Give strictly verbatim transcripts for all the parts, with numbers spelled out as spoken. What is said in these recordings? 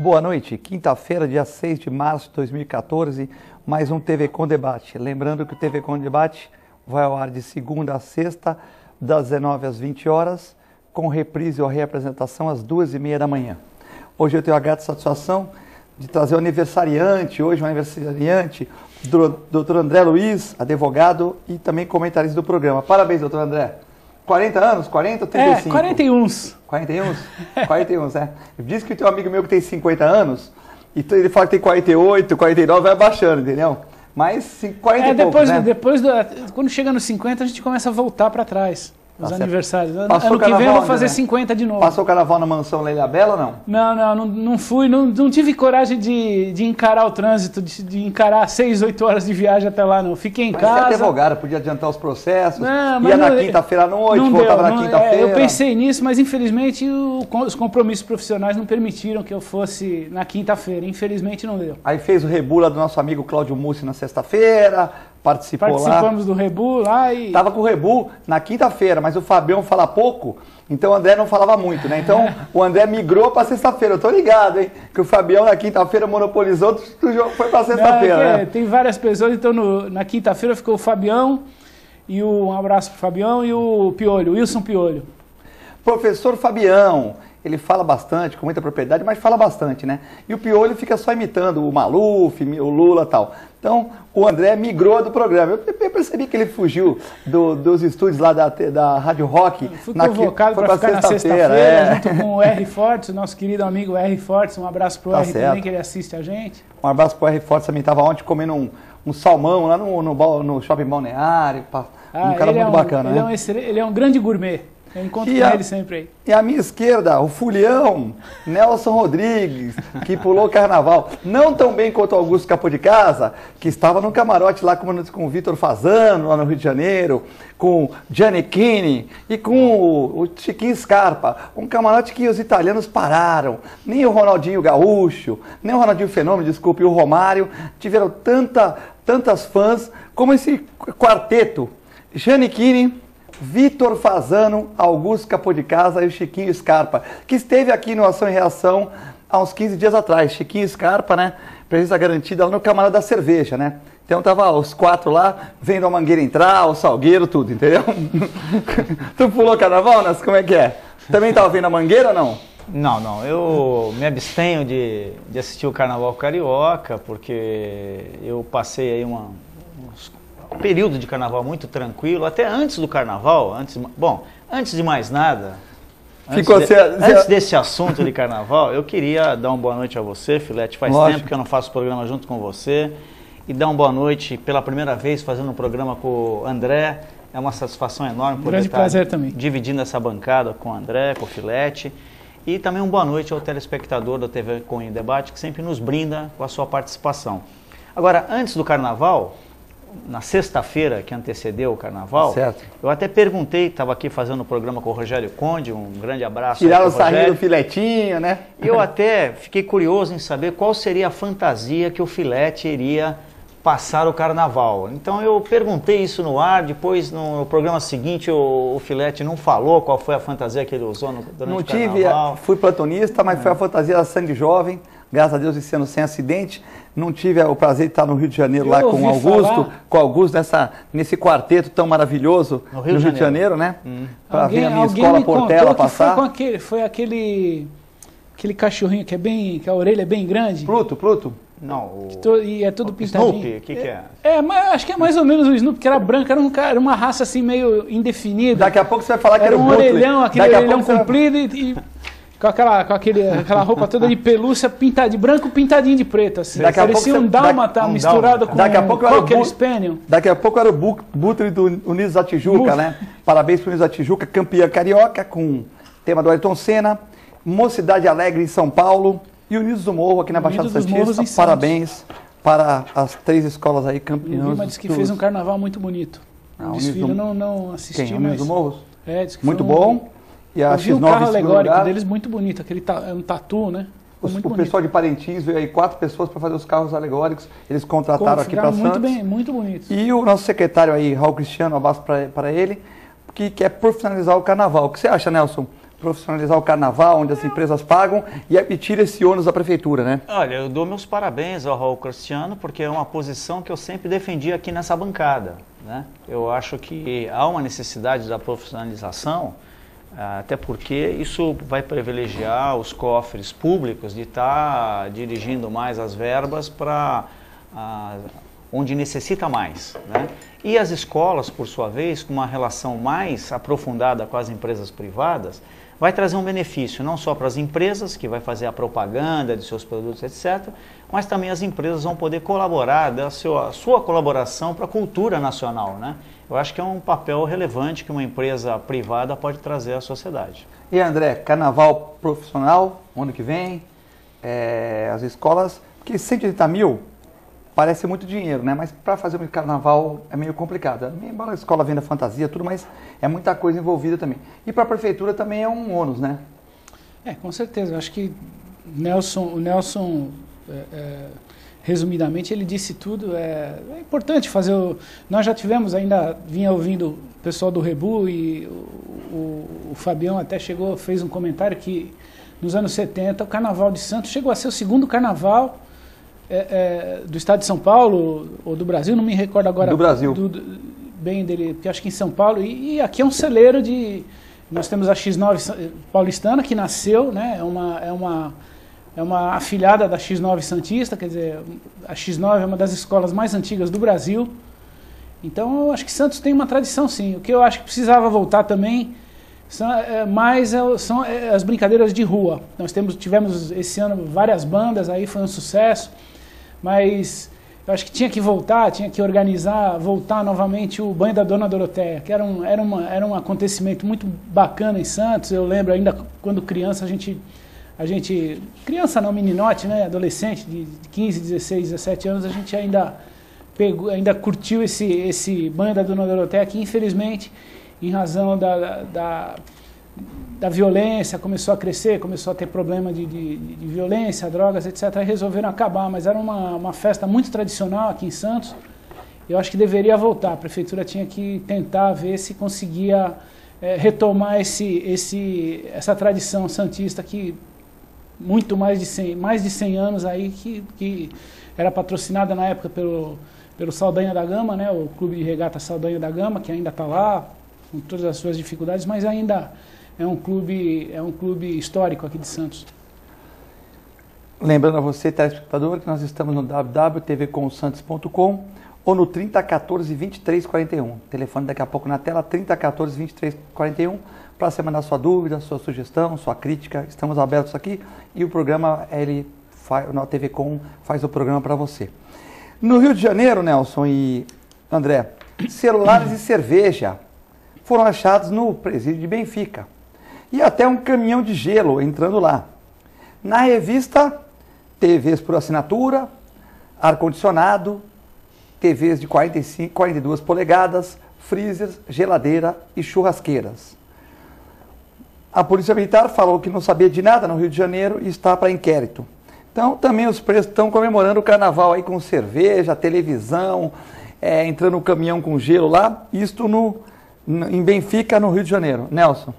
boa noite. Quinta-feira, dia seis de março de dois mil e quatorze, mais um T V Com Debate. Lembrando que o T V Com Debate vai ao ar de segunda a sexta, das dezenove às vinte horas, com reprise ou reapresentação às duas e meia da manhã. Hoje eu tenho a grata satisfação de trazer o aniversariante, hoje um aniversariante, do doutor André Luiz, advogado e também comentarista do programa. Parabéns, doutor André. quarenta anos? quarenta ou trinta e cinco? É, quarenta e um. quarenta e um? quarenta e um, é. Diz que tem um amigo meu que tem cinquenta anos, e ele fala que tem quarenta e oito, quarenta e nove, vai baixando, entendeu? Mas quarenta é, e depois, poucos, né? depois do, quando chega nos cinquenta, a gente começa a voltar para trás. Os tá aniversários. Passou ano que vem eu vou fazer né? cinquenta de novo. Passou o carnaval na mansão Leila Bela ou não? Não, não, não, não fui, não, não tive coragem de, de encarar o trânsito, de, de encarar seis, oito horas de viagem até lá, não. Fiquei em Mas casa. você é advogado, podia adiantar os processos, não, ia mas na não, quinta-feira à noite, não voltava deu, na não, quinta-feira. É, eu pensei nisso, mas infelizmente o, os compromissos profissionais não permitiram que eu fosse na quinta-feira. Infelizmente não deu. Aí fez o rebula do nosso amigo Cláudio Mussi na sexta-feira, participou Participamos lá. Participamos do Rebu lá e... Tava com o Rebu na quinta-feira, mas o Fabião fala pouco, então o André não falava muito, né? Então o André migrou para sexta-feira, eu tô ligado, hein? Que o Fabião na quinta-feira monopolizou, o jogo foi para sexta-feira, é, né? Tem várias pessoas, então no, na quinta-feira ficou o Fabião, e o, um abraço pro Fabião e o Piolho, o Wilson Piolho. Professor Fabião, ele fala bastante, com muita propriedade, mas fala bastante, né? E o Piolho fica só imitando o Maluf, o Lula e tal. Então, o André migrou do programa. Eu percebi que ele fugiu do, dos estúdios lá da, da Rádio Rock. Eu fui convocado para ficar na sexta-feira, é. junto com o R. Fortes, o nosso querido amigo R. Fortes. Um abraço pro tá R certo. Também, que ele assiste a gente. Um abraço pro R. Fortes, também estava ontem comendo um, um salmão lá no, no, no Shopping Balneário. Ah, um cara muito é um, bacana, ele né? É um, ele é um grande gourmet. Eu encontro e com a, ele sempre aí. E à minha esquerda, o Fulião, Nelson Rodrigues, que pulou o carnaval. Não tão bem quanto o Augusto Capô de Casa, que estava no camarote lá com, com o Vitor Fazano, lá no Rio de Janeiro, com o Giannichini e com o, o Chiquinho Scarpa. Um camarote que os italianos pararam. Nem o Ronaldinho Gaúcho, nem o Ronaldinho Fenômeno, desculpe, o Romário, tiveram tanta, tantas fãs como esse quarteto. Giannichini, Vitor Fazano, Augusto Capô de Casa e o Chiquinho Scarpa, que esteve aqui no Ação e Reação há uns quinze dias atrás. Chiquinho Scarpa, né? Presença garantida lá no Camarada da Cerveja, né? Então tava os quatro lá, vendo a Mangueira entrar, o Salgueiro, tudo, entendeu? Tu pulou carnaval, Nas? Como é que é? Também tava vendo a Mangueira ou não? Não, não. Eu me abstenho de, de assistir o Carnaval Carioca, porque eu passei aí uma... uns um período de carnaval muito tranquilo, até antes do carnaval, antes, bom, antes de mais nada, antes, Ficou de, se, antes se... desse assunto de carnaval, eu queria dar uma boa noite a você, Filete, faz Lógico. tempo que eu não faço programa junto com você, e dar uma boa noite pela primeira vez fazendo um programa com o André, é uma satisfação enorme poder grande estar prazer também. dividindo essa bancada com o André, com o Filete, e também uma boa noite ao telespectador da T V Com Debate, que sempre nos brinda com a sua participação. Agora, antes do carnaval, na sexta-feira que antecedeu o carnaval, certo. eu até perguntei, estava aqui fazendo o um programa com o Rogério Conde, um grande abraço. Tiraram o sarrinho do Filetinho, né? E eu até fiquei curioso em saber qual seria a fantasia que o Filete iria passar o carnaval. Então eu perguntei isso no ar, depois no, no programa seguinte o, o Filete não falou qual foi a fantasia que ele usou no, durante não o carnaval. Não tive, fui platonista, mas é. foi a fantasia da Sangue Jovem, graças a Deus e sendo sem acidente. Não tive o prazer de estar no Rio de Janeiro eu lá com o Augusto, falar... com o Augusto nessa, nesse quarteto tão maravilhoso no Rio, no Rio de Janeiro, né? Hum. Para ver a minha escola Portela passar. Foi, com aquele, foi aquele, aquele cachorrinho que é bem, que a orelha é bem grande. Pluto, Pluto? Não, o... to, e é tudo pintadinho. Snoopy, o que, que é? É, é mas acho que é mais ou menos o Snoopy, que era branco, era, um, era uma raça assim meio indefinida. Daqui a pouco você vai falar que era, era um Brooklyn. orelhão, aquele Daqui orelhão comprido vai... e, e com, aquela, com aquele, aquela roupa toda de pelúcia pintada de branco, pintadinho de preto. Assim. Daqui a parecia pouco um dálmata um misturado com daqui a pouco um Cocker bu... Spaniel. Daqui a pouco era o Butre do Unidos da Tijuca, Buf. né? Parabéns para o Unidos da Tijuca, campeã carioca, com tema do Ayrton Senna, Mocidade Alegre em São Paulo e Unidos do Morro aqui na Baixada Santista. Parabéns para as três escolas aí campeãs. O Lima disse que dos... fez um carnaval muito bonito. O desfile do... não, não assisti, Quem? mas... Unidos do Morro? É, disse que muito foi um... bom. E a eu vi X nove o carro alegórico lugar. deles muito bonito, aquele ta, é um tatu, né? Os, muito o bonito. pessoal de Parintins veio aí quatro pessoas para fazer os carros alegóricos, eles contrataram Como, aqui para Santos. Muito bem, muito bonito. E o nosso secretário aí, Raul Cristiano, um abraço para ele, que quer profissionalizar o carnaval. O que você acha, Nelson? profissionalizar o carnaval, onde as empresas pagam e, e tira esse ônus da prefeitura, né? Olha, eu dou meus parabéns ao Raul Cristiano, porque é uma posição que eu sempre defendi aqui nessa bancada, né? Eu acho que há uma necessidade da profissionalização, até porque isso vai privilegiar os cofres públicos de estar dirigindo mais as verbas para onde necessita mais, né? E as escolas, por sua vez, com uma relação mais aprofundada com as empresas privadas, vai trazer um benefício não só para as empresas, que vai fazer a propaganda de seus produtos, etcétera, mas também as empresas vão poder colaborar, dar a sua, a sua colaboração para a cultura nacional, né? Eu acho que é um papel relevante que uma empresa privada pode trazer à sociedade. E André, carnaval profissional, ano que vem, é, as escolas, porque cento e oitenta mil parece muito dinheiro, né? Mas para fazer um carnaval é meio complicado. Embora a escola venda fantasia, tudo, mas é muita coisa envolvida também. E para a prefeitura também é um ônus, né? É, com certeza. Eu acho que Nelson, o Nelson, é, é, resumidamente, ele disse tudo. É, é importante fazer o... Nós já tivemos, ainda vinha ouvindo o pessoal do Rebu e o, o, o Fabião até chegou, fez um comentário que nos anos setenta o Carnaval de Santos chegou a ser o segundo carnaval É, é, do estado de São Paulo ou do Brasil, não me recordo agora. Do Brasil. Do, do, bem dele, porque acho que em São Paulo. E, e aqui é um celeiro de... Nós temos a X nove paulistana, que nasceu, né? É uma, é uma, é uma afilhada da X nove Santista, quer dizer, a X nove é uma das escolas mais antigas do Brasil. Então, eu acho que Santos tem uma tradição, sim. O que eu acho que precisava voltar também são, é, mais é, são é, as brincadeiras de rua. Nós temos, tivemos esse ano várias bandas, aí foi um sucesso. Mas eu acho que tinha que voltar, tinha que organizar, voltar novamente o banho da Dona Doroteia, que era um, era uma, era um acontecimento muito bacana em Santos. Eu lembro ainda quando criança, a gente, a gente criança não, meninote, né, adolescente de quinze, dezesseis, dezessete anos, a gente ainda, pegou, ainda curtiu esse, esse banho da Dona Doroteia, que infelizmente, em razão da... da da violência, começou a crescer, começou a ter problema de, de, de violência, drogas, etcétera. E resolveram acabar, mas era uma, uma festa muito tradicional aqui em Santos. Eu acho que deveria voltar. A prefeitura tinha que tentar ver se conseguia é, retomar esse, esse, essa tradição santista que muito mais de cem, mais de cem anos aí, que, que era patrocinada na época pelo, pelo Saldanha da Gama, né, o Clube de Regata Saldanha da Gama, que ainda está lá, com todas as suas dificuldades, mas ainda... É um clube, é um clube histórico aqui de Santos. Lembrando a você, telespectador, que nós estamos no w w w ponto t v com santos ponto com ou no trinta, quatorze, vinte e três, quarenta e um. Telefone daqui a pouco na tela, trinta, quatorze, vinte e três, quarenta e um, para você mandar sua dúvida, sua sugestão, sua crítica. Estamos abertos aqui e o programa, ele faz, na T V Com faz o programa para você. No Rio de Janeiro, Nelson e André, celulares e cerveja foram achados no presídio de Benfica. E até um caminhão de gelo entrando lá. Na revista, T Vs por assinatura, ar-condicionado, T Vs de quarenta e cinco, quarenta e duas polegadas, freezers, geladeira e churrasqueiras. A Polícia Militar falou que não sabia de nada no Rio de Janeiro e está para inquérito. Então, também os presos estão comemorando o carnaval aí com cerveja, televisão, é, entrando no caminhão com gelo lá, isto no, em Benfica, no Rio de Janeiro. Nelson.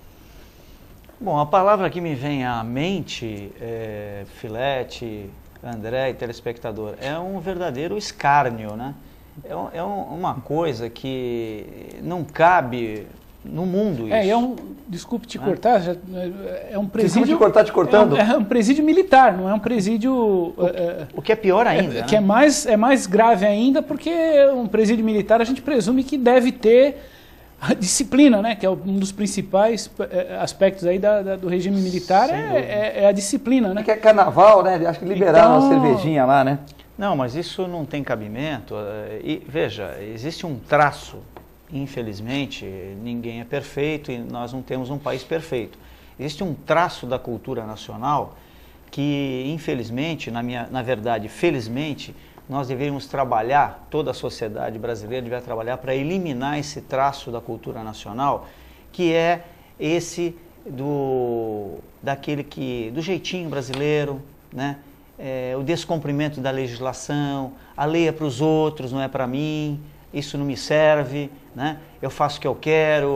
Bom, a palavra que me vem à mente, é, Filete, André e telespectador, é um verdadeiro escárnio, né? É, um, é um, uma coisa que não cabe no mundo isso. É, é um, desculpe te né? cortar, já, é um presídio... Desculpe te cortar, te cortando? É um, é um presídio militar, não é um presídio... O, é, o que é pior ainda, é, né? Que é mais, é mais grave ainda, porque um presídio militar a gente presume que deve ter a disciplina, né, que é um dos principais aspectos aí da, da, do regime militar, é, é, é a disciplina, né? É que é carnaval, né? Acho que liberaram então... a cervejinha lá, né? Não, mas isso não tem cabimento. E, veja, existe um traço, infelizmente, ninguém é perfeito e nós não temos um país perfeito. Existe um traço da cultura nacional que, infelizmente, na, minha, na verdade, felizmente, nós deveríamos trabalhar, toda a sociedade brasileira deveria trabalhar para eliminar esse traço da cultura nacional, que é esse do, daquele que, do jeitinho brasileiro, né? É, o descumprimento da legislação, a lei é para os outros, não é para mim, isso não me serve, né? Eu faço o que eu quero.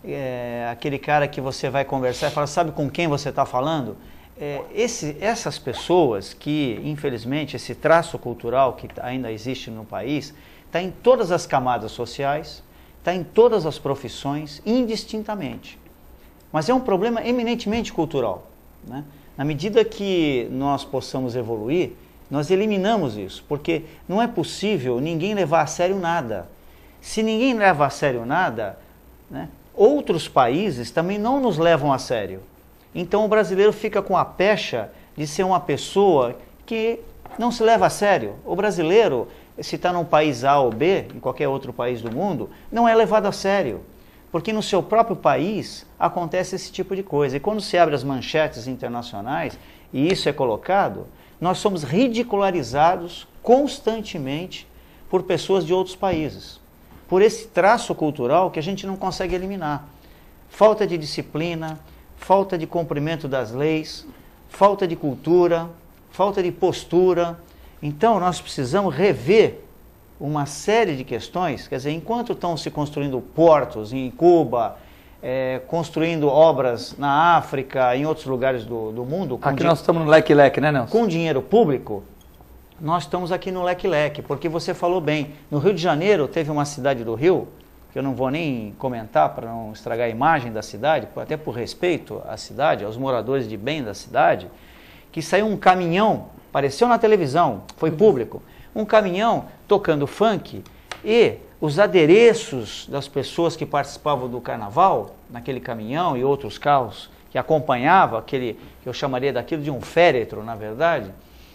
é, aquele cara que você vai conversar e fala, sabe com quem você está falando? É, esse, essas pessoas que, infelizmente, esse traço cultural que ainda existe no país, está em todas as camadas sociais, está em todas as profissões, indistintamente. Mas é um problema eminentemente cultural, né? Na medida que nós possamos evoluir, nós eliminamos isso, porque não é possível ninguém levar a sério nada. Se ninguém leva a sério nada, né, outros países também não nos levam a sério. Então o brasileiro fica com a pecha de ser uma pessoa que não se leva a sério. O brasileiro, se está num país A ou B, em qualquer outro país do mundo, não é levado a sério. Porque no seu próprio país acontece esse tipo de coisa. E quando se abre as manchetes internacionais, e isso é colocado, nós somos ridicularizados constantemente por pessoas de outros países. Por esse traço cultural que a gente não consegue eliminar. Falta de disciplina, falta de cumprimento das leis, falta de cultura, falta de postura. Então nós precisamos rever uma série de questões, quer dizer, enquanto estão se construindo portos em Cuba, é, construindo obras na África, em outros lugares do, do mundo... Aqui nós estamos no leque-leque, né, Nelson? Com dinheiro público, nós estamos aqui no leque-leque, porque você falou bem, no Rio de Janeiro teve uma cidade do Rio, que eu não vou nem comentar para não estragar a imagem da cidade, até por respeito à cidade, aos moradores de bem da cidade, que saiu um caminhão, apareceu na televisão, foi público, um caminhão tocando funk e os adereços das pessoas que participavam do carnaval, naquele caminhão e outros carros que acompanhavam, aquele que eu chamaria daquilo de um féretro, na verdade,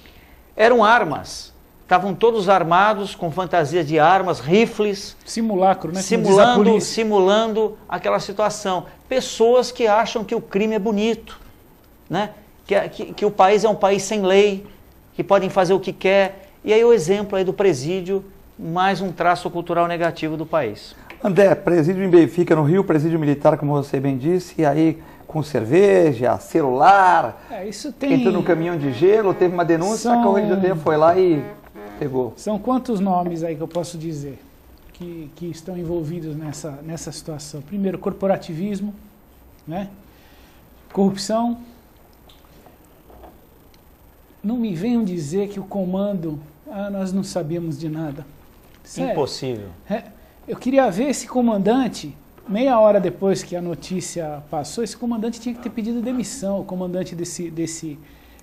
eram armas. Estavam todos armados, com fantasias de armas, rifles. Simulacro, né? Simulando, simulando aquela situação. Pessoas que acham que o crime é bonito, né? Que, que, que o país é um país sem lei, que podem fazer o que quer. E aí o exemplo aí do presídio, mais um traço cultural negativo do país. André, presídio em Benfica, no Rio, presídio militar, como você bem disse, e aí com cerveja, celular, é, isso tem... entrou no caminhão de gelo, teve uma denúncia, São... a Correia de Janeiro foi lá e pegou. São quantos nomes aí que eu posso dizer que, que estão envolvidos nessa, nessa situação? Primeiro, corporativismo, né? Corrupção. Não me venham dizer que o comando... Ah, nós não sabíamos de nada. Sério. Impossível. É, eu queria ver esse comandante, meia hora depois que a notícia passou, esse comandante tinha que ter pedido demissão, o comandante desse... desse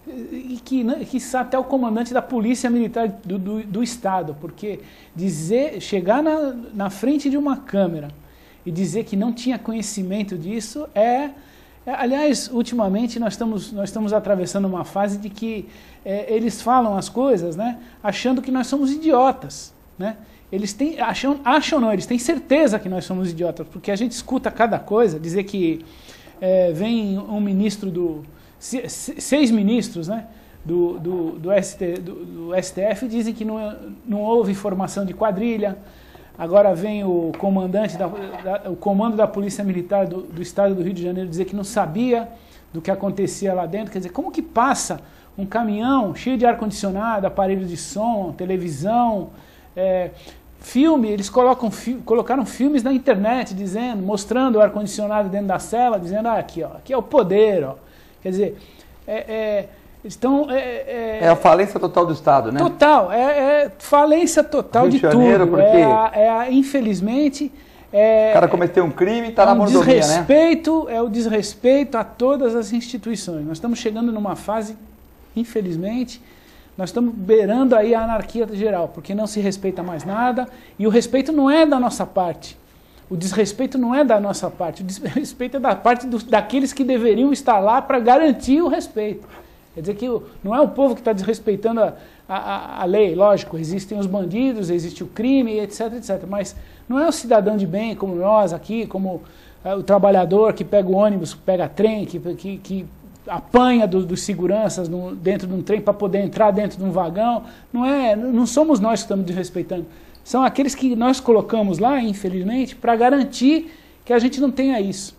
e que, que até o comandante da Polícia Militar do, do, do Estado, porque dizer, chegar na, na frente de uma câmera e dizer que não tinha conhecimento disso é... é aliás, ultimamente nós estamos, nós estamos atravessando uma fase de que é, eles falam as coisas, né, achando que nós somos idiotas, né? Eles têm, acham, acham não, eles têm certeza que nós somos idiotas, porque a gente escuta cada coisa, dizer que é, vem um ministro do... seis ministros, né, do, do, do, S T, do, do S T F dizem que não, não houve formação de quadrilha. Agora vem o comandante, da, da, o comando da Polícia Militar do, do Estado do Rio de Janeiro dizer que não sabia do que acontecia lá dentro. Quer dizer, como que passa um caminhão cheio de ar-condicionado, aparelho de som, televisão, é, filme, eles colocam, fi, colocaram filmes na internet dizendo, mostrando o ar-condicionado dentro da cela, dizendo, ah, aqui, ó, aqui é o poder, ó. Quer dizer, é, é, estão... É, é, é a falência total do Estado, né? Total, é, é falência total Rio de, de Janeiro, tudo. Porque... É, a, é a, infelizmente... É, o cara cometeu um crime e está é na um mordomia, desrespeito, né? É o desrespeito a todas as instituições. Nós estamos chegando numa fase, infelizmente, nós estamos beirando aí a anarquia geral, porque não se respeita mais nada, e o respeito não é da nossa parte. O desrespeito não é da nossa parte, o desrespeito é da parte dos, daqueles que deveriam estar lá para garantir o respeito. Quer dizer que o, não é o povo que está desrespeitando a, a, a lei, lógico, existem os bandidos, existe o crime, etc, etc, mas não é o cidadão de bem como nós aqui, como é, o trabalhador que pega o ônibus, pega trem, que, que, que apanha do, dos seguranças no, dentro de um trem para poder entrar dentro de um vagão, não, é, não somos nós que estamos desrespeitando. São aqueles que nós colocamos lá, infelizmente, para garantir que a gente não tenha isso.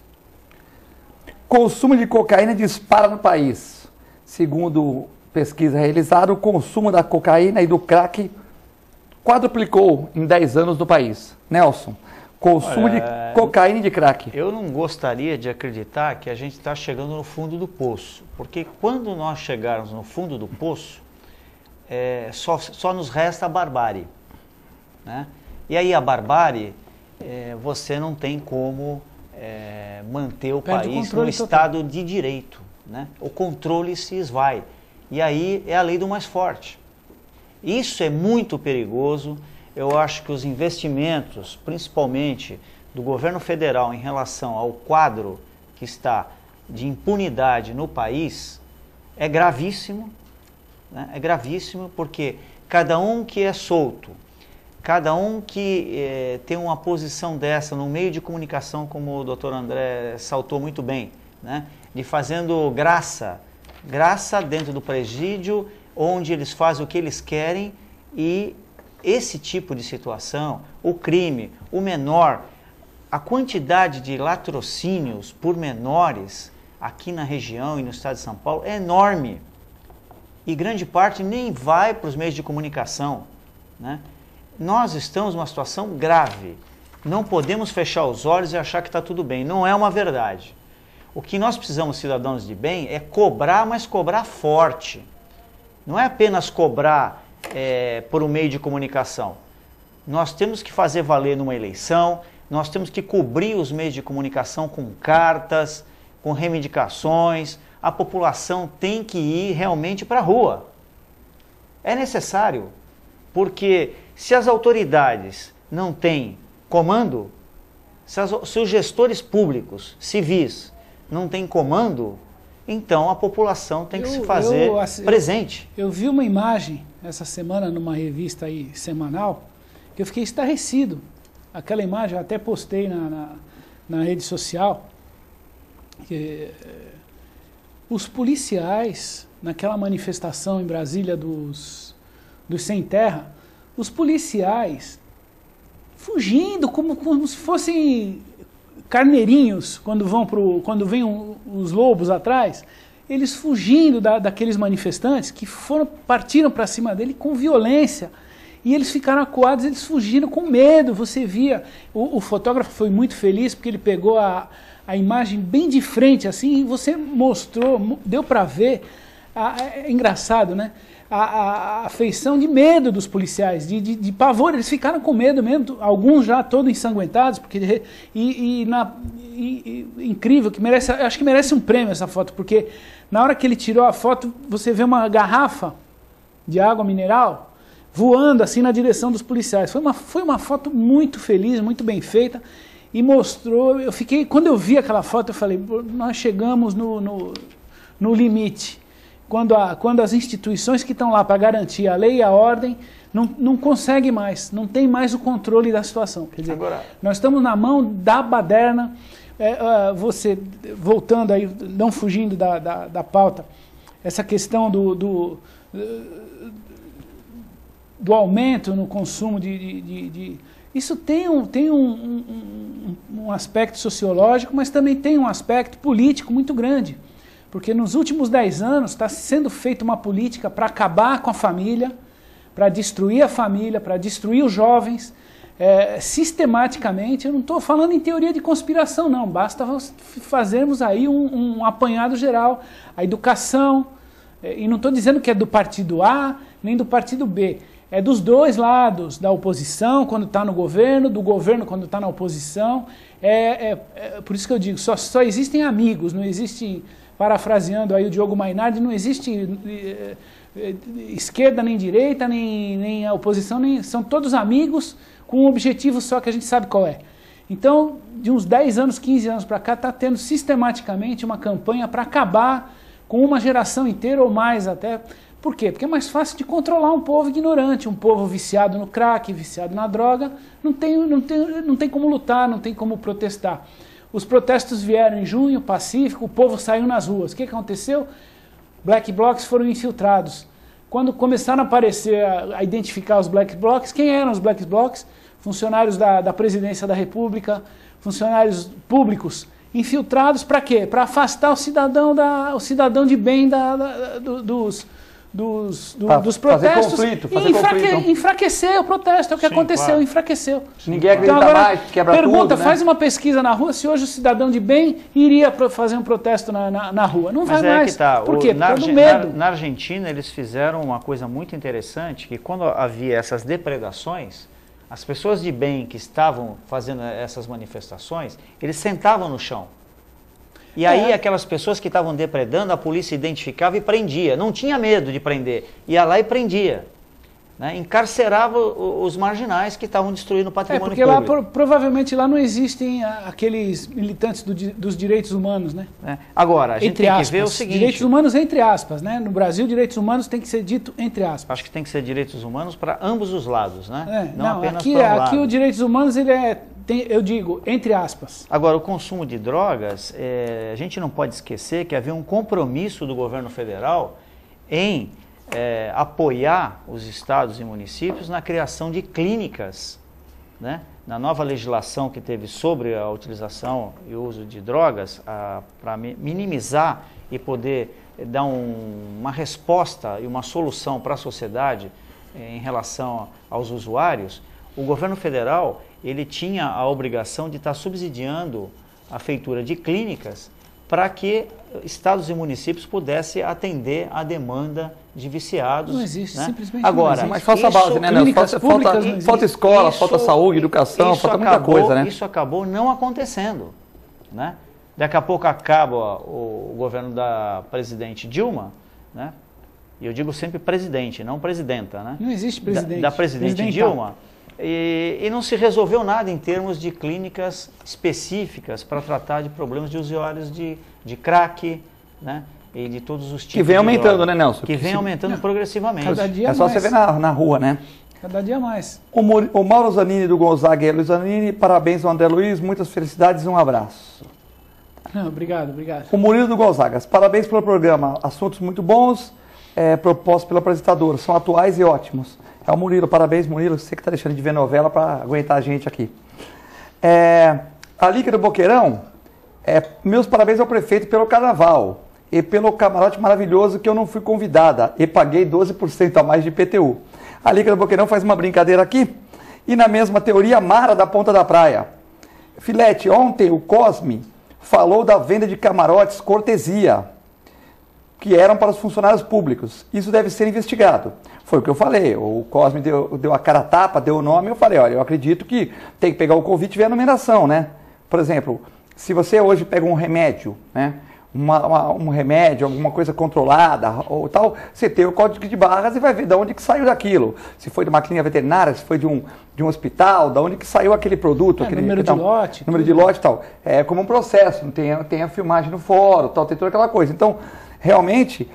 Consumo de cocaína dispara no país. Segundo pesquisa realizada, o consumo da cocaína e do crack quadruplicou em dez anos no país. Nelson, consumo Olha, de cocaína e de crack. Eu não gostaria de acreditar que a gente está chegando no fundo do poço, porque quando nós chegarmos no fundo do poço, é, só, só nos resta a barbárie, né? E aí a barbárie, é, você não tem como é, manter o Perde país o no controle estado total. de direito, né? O controle se esvai. E aí é a lei do mais forte. Isso é muito perigoso. Eu acho que os investimentos, principalmente do governo federal em relação ao quadro que está de impunidade no país, é gravíssimo, né? É gravíssimo porque cada um que é solto, cada um que eh, tem uma posição dessa no meio de comunicação, como o doutor André saltou muito bem, né? De fazendo graça, graça dentro do presídio, onde eles fazem o que eles querem, e esse tipo de situação, o crime, o menor, a quantidade de latrocínios por menores aqui na região e no estado de São Paulo é enorme. E grande parte nem vai para os meios de comunicação, né? Nós estamos numa situação grave. Não podemos fechar os olhos e achar que está tudo bem. Não é uma verdade. O que nós precisamos, cidadãos de bem, é cobrar, mas cobrar forte. Não é apenas cobrar é, por um meio de comunicação. Nós temos que fazer valer numa eleição, nós temos que cobrir os meios de comunicação com cartas, com reivindicações. A população tem que ir realmente para a rua. É necessário, porque se as autoridades não têm comando, se, as, se os gestores públicos, civis, não têm comando, então a população tem que Eu- se fazer eu, assim, presente. Eu vi uma imagem essa semana numa revista aí semanal que eu fiquei estarrecido. Aquela imagem eu até postei na, na, na rede social. Que, eh, os policiais, naquela manifestação em Brasília dos, dos sem terra, os policiais fugindo como, como se fossem carneirinhos quando vão pro, quando vêm um, os lobos atrás, eles fugindo da, daqueles manifestantes que foram, partiram para cima dele com violência, e eles ficaram acuados, eles fugiram com medo. Você via, o, o fotógrafo foi muito feliz porque ele pegou a, a imagem bem de frente assim, e você mostrou, deu para ver, a, é engraçado, né? A, a, a feição de medo dos policiais, de, de, de pavor, eles ficaram com medo mesmo, alguns já todos ensanguentados, porque, e, e, na, e, e incrível, que merece, acho que merece um prêmio essa foto, porque na hora que ele tirou a foto, você vê uma garrafa de água mineral voando assim na direção dos policiais. Foi uma, foi uma foto muito feliz, muito bem feita, e mostrou, eu fiquei, quando eu vi aquela foto, eu falei, nós chegamos no, no, no limite. Quando, a, quando as instituições que estão lá para garantir a lei e a ordem não, não conseguem mais, não tem mais o controle da situação. Quer dizer, Agora, nós estamos na mão da baderna. É, uh, você, voltando aí, não fugindo da, da, da pauta, essa questão do, do, do aumento no consumo de... de, de, de isso tem, um, tem um, um, um aspecto sociológico, mas também tem um aspecto político muito grande. Porque nos últimos dez anos está sendo feita uma política para acabar com a família, para destruir a família, para destruir os jovens, é, sistematicamente. Eu não estou falando em teoria de conspiração, não. Basta fazermos aí um, um apanhado geral. A educação, é, e não estou dizendo que é do partido A, nem do partido B. É dos dois lados, da oposição quando está no governo, do governo quando está na oposição. É, é, é, por isso que eu digo, só, só existem amigos, não existe... Parafraseando aí o Diogo Mainardi, não existe eh, eh, esquerda nem direita, nem, nem a oposição, nem, são todos amigos com um objetivo só que a gente sabe qual é. Então, de uns dez anos, quinze anos para cá, está tendo sistematicamente uma campanha para acabar com uma geração inteira ou mais até. Por quê? Porque é mais fácil de controlar um povo ignorante, um povo viciado no crack, viciado na droga, não tem, não tem, não tem como lutar, não tem como protestar. Os protestos vieram em junho, pacífico, o povo saiu nas ruas. O que aconteceu? Black blocs foram infiltrados. Quando começaram a aparecer, a, a identificar os black blocs, quem eram os black blocs? Funcionários da, da presidência da República, funcionários públicos, infiltrados para quê? Para afastar o cidadão, da, o cidadão de bem da, da, do, dos, dos, do, Pra dos fazer protestos conflito, e fazer enfraque, conflito. enfraquecer o protesto. É o que Sim, aconteceu, claro. enfraqueceu. Ninguém acredita Então, agora, mais, quebra pergunta, tudo, né? faz uma pesquisa na rua se hoje o cidadão de bem iria pro- fazer um protesto na, na, na rua. Não Mas vai é mais. que tá. Por O- quê? na, Por causa do Argen- medo. na- na Argentina, eles fizeram uma coisa muito interessante, que quando havia essas depredações, as pessoas de bem que estavam fazendo essas manifestações, eles sentavam no chão. E aí É. aquelas pessoas que estavam depredando, a polícia identificava e prendia. Não tinha medo de prender. Ia lá e prendia. Né? Encarcerava o- os marginais que estavam destruindo o É, patrimônio porque lá, público. pro- provavelmente lá não existem ah, aqueles militantes do di- dos direitos humanos, né? Né? Agora, a gente Entre tem aspas. que ver o seguinte... Direitos humanos entre aspas, né? No Brasil, direitos humanos tem que ser dito entre aspas. Acho que tem que ser direitos humanos para ambos os lados, né? É, não, não, apenas aqui, para um aqui lado. o direitos humanos, ele é, tem- eu digo, entre aspas. Agora, o consumo de drogas, é, a gente não pode esquecer que havia um compromisso do governo federal em é, apoiar os estados e municípios na criação de clínicas, né? Na nova legislação que teve sobre a utilização e uso de drogas, para minimizar e poder dar um, uma resposta e uma solução para a sociedade eh, em relação aos usuários, o governo federal ele tinha a obrigação de estar subsidiando a feitura de clínicas para que estados e municípios pudessem atender a demanda de viciados. Não existe, né? simplesmente Agora, não existe. Mas falta isso- base, né, Nelson? clínicas Falta, públicas falta, não existe. falta escola, Isso- falta saúde, educação, isso falta muita acabou- coisa, né? Isso acabou não acontecendo, né? Daqui a pouco acaba o, o governo da presidente Dilma, né? E eu digo sempre presidente, não presidenta, né? Não existe Da- presidente. Da, presidente Presidenta. Dilma. E, e não se resolveu nada em termos de clínicas específicas para tratar de problemas de usuários de, de crack, né? E de todos os tipos Que vem de aumentando, droga. né, Nelson? Que Que vem se- aumentando Não. progressivamente. Cada dia É só mais. você ver na, na rua, né? Cada dia mais. O, Mo- o Mauro Zanini do Gonzaga e a Luiz Zanini, parabéns ao André Luiz, muitas felicidades e um abraço. Não, obrigado, obrigado. O Murilo do Gonzaga, parabéns pelo programa, assuntos muito bons, é, propostos pelo apresentador, são atuais e ótimos. É o Murilo, parabéns Murilo, você que está deixando de ver novela para aguentar a gente aqui. É, a Líquida do Boqueirão, é, meus parabéns ao prefeito pelo carnaval e pelo camarote maravilhoso que eu não fui convidada e paguei doze por cento a mais de I P T U. A Líquida do Boqueirão faz uma brincadeira aqui e na mesma teoria Mara da Ponta da Praia. Filete, ontem o Cosme falou da venda de camarotes cortesia, que eram para os funcionários públicos. Isso deve ser investigado. Foi o que eu falei. O Cosme deu, deu a cara a tapa, deu o nome, eu falei, olha, eu acredito que tem que pegar o convite e ver a numeração, né? Por exemplo, se você hoje pega um remédio, né? Uma, uma- um remédio, alguma coisa controlada ou tal, você tem o código de barras e vai ver de onde que saiu daquilo. Se foi de uma clínica veterinária, se foi de um, de um hospital, de onde que saiu aquele produto. É, aquele, número de tal, lote, Número tudo. de lote e tal. É como um processo, não tem, tem a filmagem no fórum, tal, tem toda aquela coisa. Então, realmente,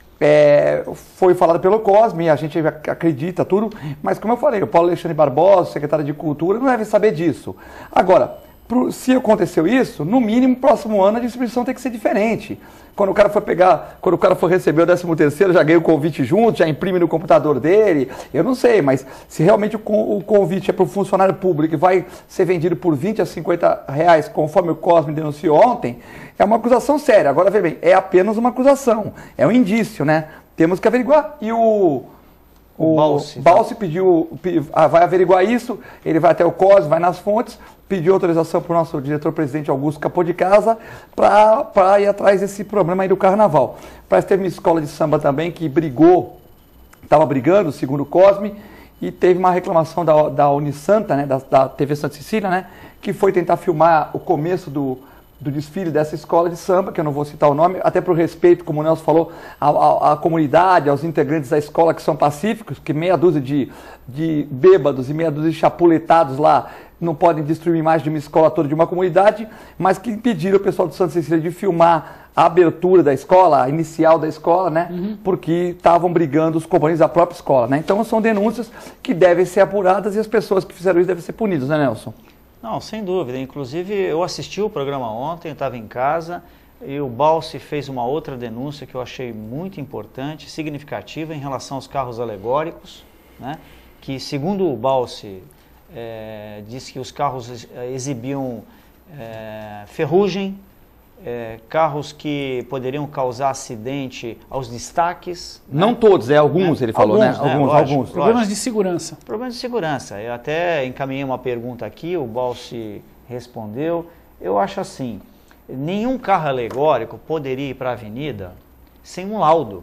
é, foi falado pelo Cosme, a gente ac- acredita tudo, mas como eu falei, o Paulo Alexandre Barbosa, secretário de Cultura, não deve saber disso. Agora, pro- se aconteceu isso, no mínimo, próximo ano a distribuição tem que ser diferente. Quando o cara for pegar, quando o cara for receber o décimo terceiro, já ganha o convite junto, já imprime no computador dele, eu não sei, mas se realmente o, con- o convite é para o funcionário público e vai ser vendido por vinte a cinquenta reais, conforme o Cosme denunciou ontem, é uma acusação séria. Agora, veja bem, é apenas uma acusação, é um indício, né? Temos que averiguar. E o... O Balsi. Balsi pediu, pe- ah, vai averiguar isso, ele vai até o Cosme, vai nas fontes, pediu autorização para o nosso diretor-presidente Augusto Capô de Casa para ir atrás desse problema aí do carnaval. Parece que teve uma escola de samba também que brigou, estava brigando, segundo o Cosme, e teve uma reclamação da, da Unisanta, né, da, da T V Santa Cecília, né, que foi tentar filmar o começo do, do desfile dessa escola de samba, que eu não vou citar o nome, até por respeito, como o Nelson falou, à, à- à comunidade, aos integrantes da escola que são pacíficos, que meia dúzia de, de bêbados e meia dúzia de chapuletados lá não podem destruir a imagem de uma escola toda, de uma comunidade, mas que impediram o pessoal de Santa Cecília de filmar a abertura da escola, a inicial da escola, né? Uhum. Porque estavam brigando os componentes da própria escola, né? Então são denúncias que devem ser apuradas e as pessoas que fizeram isso devem ser punidas, né, Nelson? Não, sem dúvida. Inclusive, eu assisti o programa ontem, eu estava em casa, e o Balsi fez uma outra denúncia que eu achei muito importante, significativa, em relação aos carros alegóricos, né? Que, segundo o Balsi, é, disse que os carros ex- exibiam é, ferrugem é, carros que poderiam causar acidente aos destaques. Não né? todos, é alguns, né? ele falou, alguns, né? Alguns, lógico, alguns. Problemas lógico. de segurança. Problemas de segurança. Eu até encaminhei uma pergunta aqui, o Balsi respondeu. Eu acho assim, nenhum carro alegórico poderia ir para a avenida sem um laudo.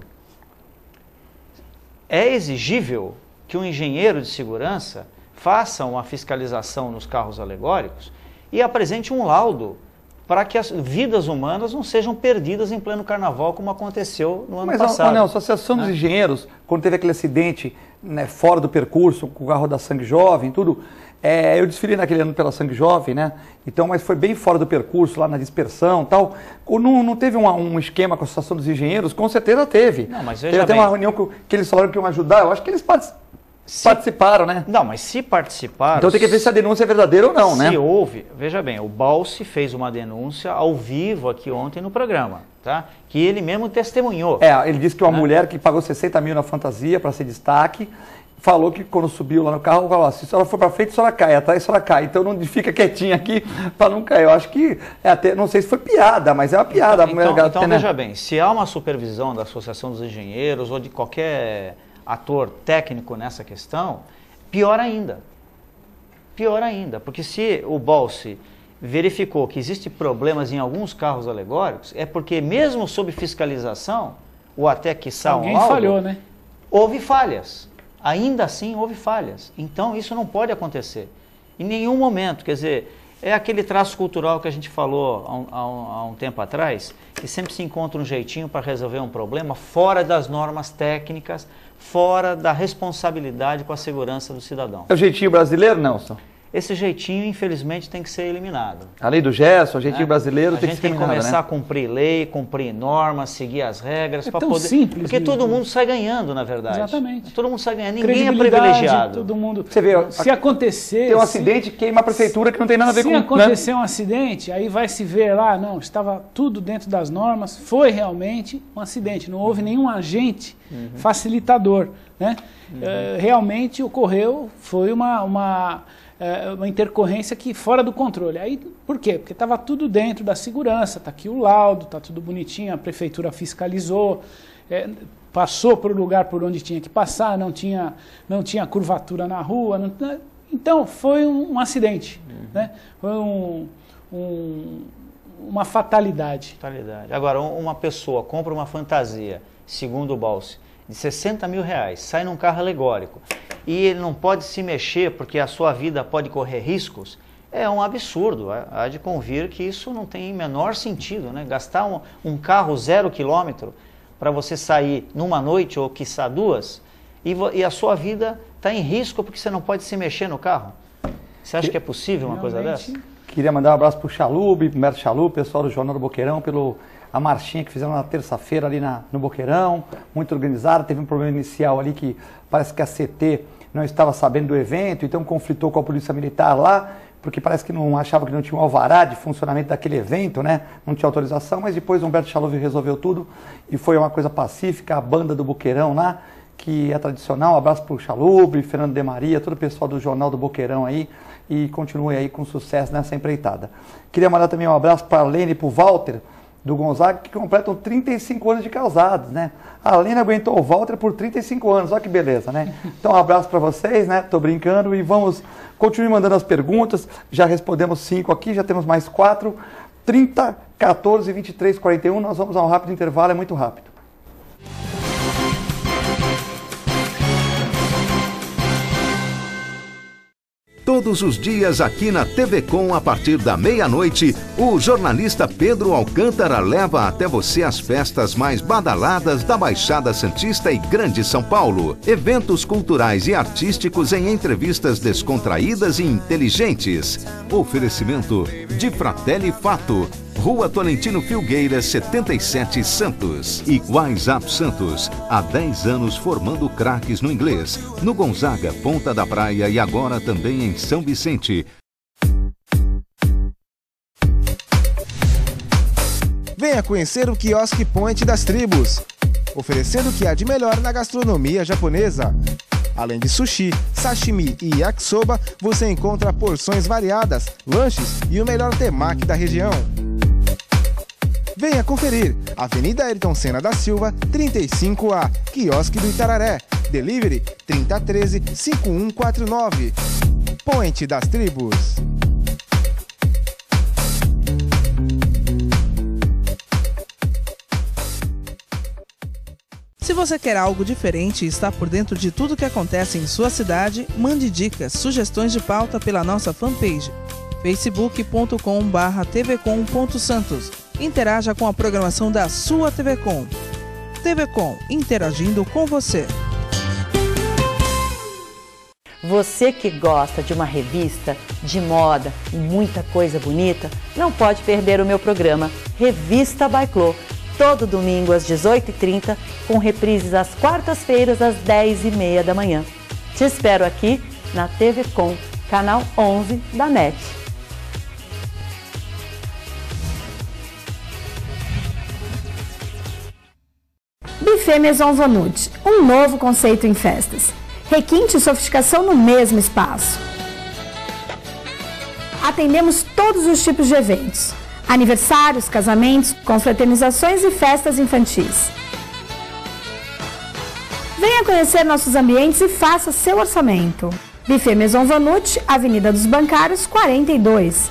É exigível que um engenheiro de segurança faça uma fiscalização nos carros alegóricos e apresente um laudo para que as vidas humanas não sejam perdidas em pleno carnaval, como aconteceu no ano Mas, passado. Mas, Nelson, a Associação dos Engenheiros, quando teve aquele acidente, né, fora do percurso, com o carro da Sangue Jovem, tudo, é, eu desfilei naquele ano pela Sangue Jovem, né? Então, mas foi bem fora do percurso, lá na dispersão e tal. Não, não teve um, um esquema com a Associação dos Engenheiros? Com certeza teve. Não, mas teve veja até bem. uma reunião que, que eles falaram que iam ajudar, eu acho que eles participam. Se- Participaram, né? Não, mas se participaram... Então tem que ver se a denúncia é verdadeira ou não, né? Se houve, veja bem, o Balsi fez uma denúncia ao vivo aqui ontem no programa, tá? Que ele mesmo testemunhou. É, ele disse que uma Né? mulher que pagou sessenta mil na fantasia para ser destaque, falou que quando subiu lá no carro, falou assim, se ela for para frente, a senhora cai, atrás a senhora cai. Então não fica quietinha aqui para não cair. Eu acho que, é até, não sei se foi piada, mas é uma piada. Então, a mulher, então né? veja bem, se há uma supervisão da Associação dos Engenheiros ou de qualquer ator técnico nessa questão, pior ainda. Pior ainda, porque se o Balsi verificou que existem problemas em alguns carros alegóricos, é porque mesmo sob fiscalização, ou até quiçá um Alguém laudo, falhou, né? houve falhas. Ainda assim houve falhas. Então isso não pode acontecer. Em nenhum momento. Quer dizer, é aquele traço cultural que a gente falou há um, há um, há um tempo atrás, que sempre se encontra um jeitinho para resolver um problema fora das normas técnicas, fora da responsabilidade com a segurança do cidadão. É o jeitinho brasileiro, Nelson? Esse jeitinho, infelizmente, tem que ser eliminado. A lei do Gerson, o jeitinho né? brasileiro A tem gente que ser tem que eliminado, começar né? a cumprir lei, cumprir normas, seguir as regras. É pra tão poder... simples, Porque Milton. todo mundo sai ganhando, na verdade. Exatamente. Todo mundo sai ganhando, ninguém é Credibilidade, privilegiado. todo mundo. Você vê, se acontecer... Tem um se- acidente, queima a prefeitura que não tem nada a ver Se com... acontecer um acidente, aí vai se ver lá, não, estava tudo dentro das normas, foi realmente um acidente, não houve nenhum agente facilitador, né? Eh, realmente ocorreu, foi uma, uma, eh, uma intercorrência que fora do controle. Aí, por quê? Porque estava tudo dentro da segurança, está aqui o laudo, está tudo bonitinho, a prefeitura fiscalizou, eh, passou para o lugar por onde tinha que passar, não tinha, não tinha curvatura na rua, não, então foi um, um acidente, né? Foi um, um, uma fatalidade. Fatalidade. Agora, um- uma pessoa compra uma fantasia, segundo o Balsi, de sessenta mil reais, sai num carro alegórico e ele não pode se mexer porque a sua vida pode correr riscos, é um absurdo. Há há de convir que isso não tem menor sentido, né? Gastar um, um carro zero quilômetro para você sair numa noite ou quiçá duas e, vo- e a sua vida está em risco porque você não pode se mexer no carro. Você acha que é possível uma coisa Realmente, dessa? Queria mandar um abraço pro Chalub, pro Humberto Chalub, pessoal do Jornal do Boqueirão, pelo a marchinha que fizeram na terça-feira ali na, no Boqueirão, muito organizada. Teve um problema inicial ali que parece que a C T não estava sabendo do evento, então conflitou com a Polícia Militar lá, porque parece que não achava que não tinha um alvará de funcionamento daquele evento, né? Não tinha autorização, mas depois o Humberto Chalub resolveu tudo e foi uma coisa pacífica, a banda do Boqueirão lá, que é tradicional. Um abraço pro Chalub, Fernando de Maria, todo o pessoal do Jornal do Boqueirão aí, e continue aí com sucesso nessa empreitada. Queria mandar também um abraço para a Lene e para o Walter, do Gonzaga, que completam trinta e cinco anos de casados, né? A Lene aguentou o Walter por trinta e cinco anos, olha que beleza, né? Então um abraço para vocês, né? Tô brincando e vamos, continue mandando as perguntas, já respondemos cinco aqui, já temos mais quatro, trinta, quatorze, vinte e três, quarenta e um, nós vamos a um rápido intervalo, é muito rápido. Todos os dias aqui na T V Com, a partir da meia-noite, o jornalista Pedro Alcântara leva até você as festas mais badaladas da Baixada Santista e Grande São Paulo. Eventos culturais e artísticos em entrevistas descontraídas e inteligentes. Oferecimento de Fratelli Fato. Rua Tolentino Filgueiras, setenta e sete, Santos. E WhatsApp Santos, há dez anos formando craques no inglês. No Gonzaga, Ponta da Praia e agora também em São Vicente. Venha conhecer o Quiosque Point das Tribos, oferecendo o que há de melhor na gastronomia japonesa. Além de sushi, sashimi e yakisoba, você encontra porções variadas, lanches e o melhor temaki da região. Venha conferir. Avenida Ayrton Senna da Silva, trinta e cinco A, Quiosque do Itararé. Delivery trinta treze, cinquenta e um quarenta e nove. Point das Tribos. Se você quer algo diferente e está por dentro de tudo que acontece em sua cidade, mande dicas, sugestões de pauta pela nossa fanpage facebook ponto com barra tvcom ponto santos. Interaja com a programação da sua T V Com. T V Com, interagindo com você. Você que gosta de uma revista de moda e muita coisa bonita, não pode perder o meu programa Revista Biclô, todo domingo às dezoito e trinta, com reprises às quartas-feiras às dez e meia da manhã. Te espero aqui na T V Com, canal onze da N E T. Buffet Maison Vannucci, um novo conceito em festas. Requinte e sofisticação no mesmo espaço. Atendemos todos os tipos de eventos. Aniversários, casamentos, confraternizações e festas infantis. Venha conhecer nossos ambientes e faça seu orçamento. Buffet Maison Vannucci, Avenida dos Bancários, quarenta e dois.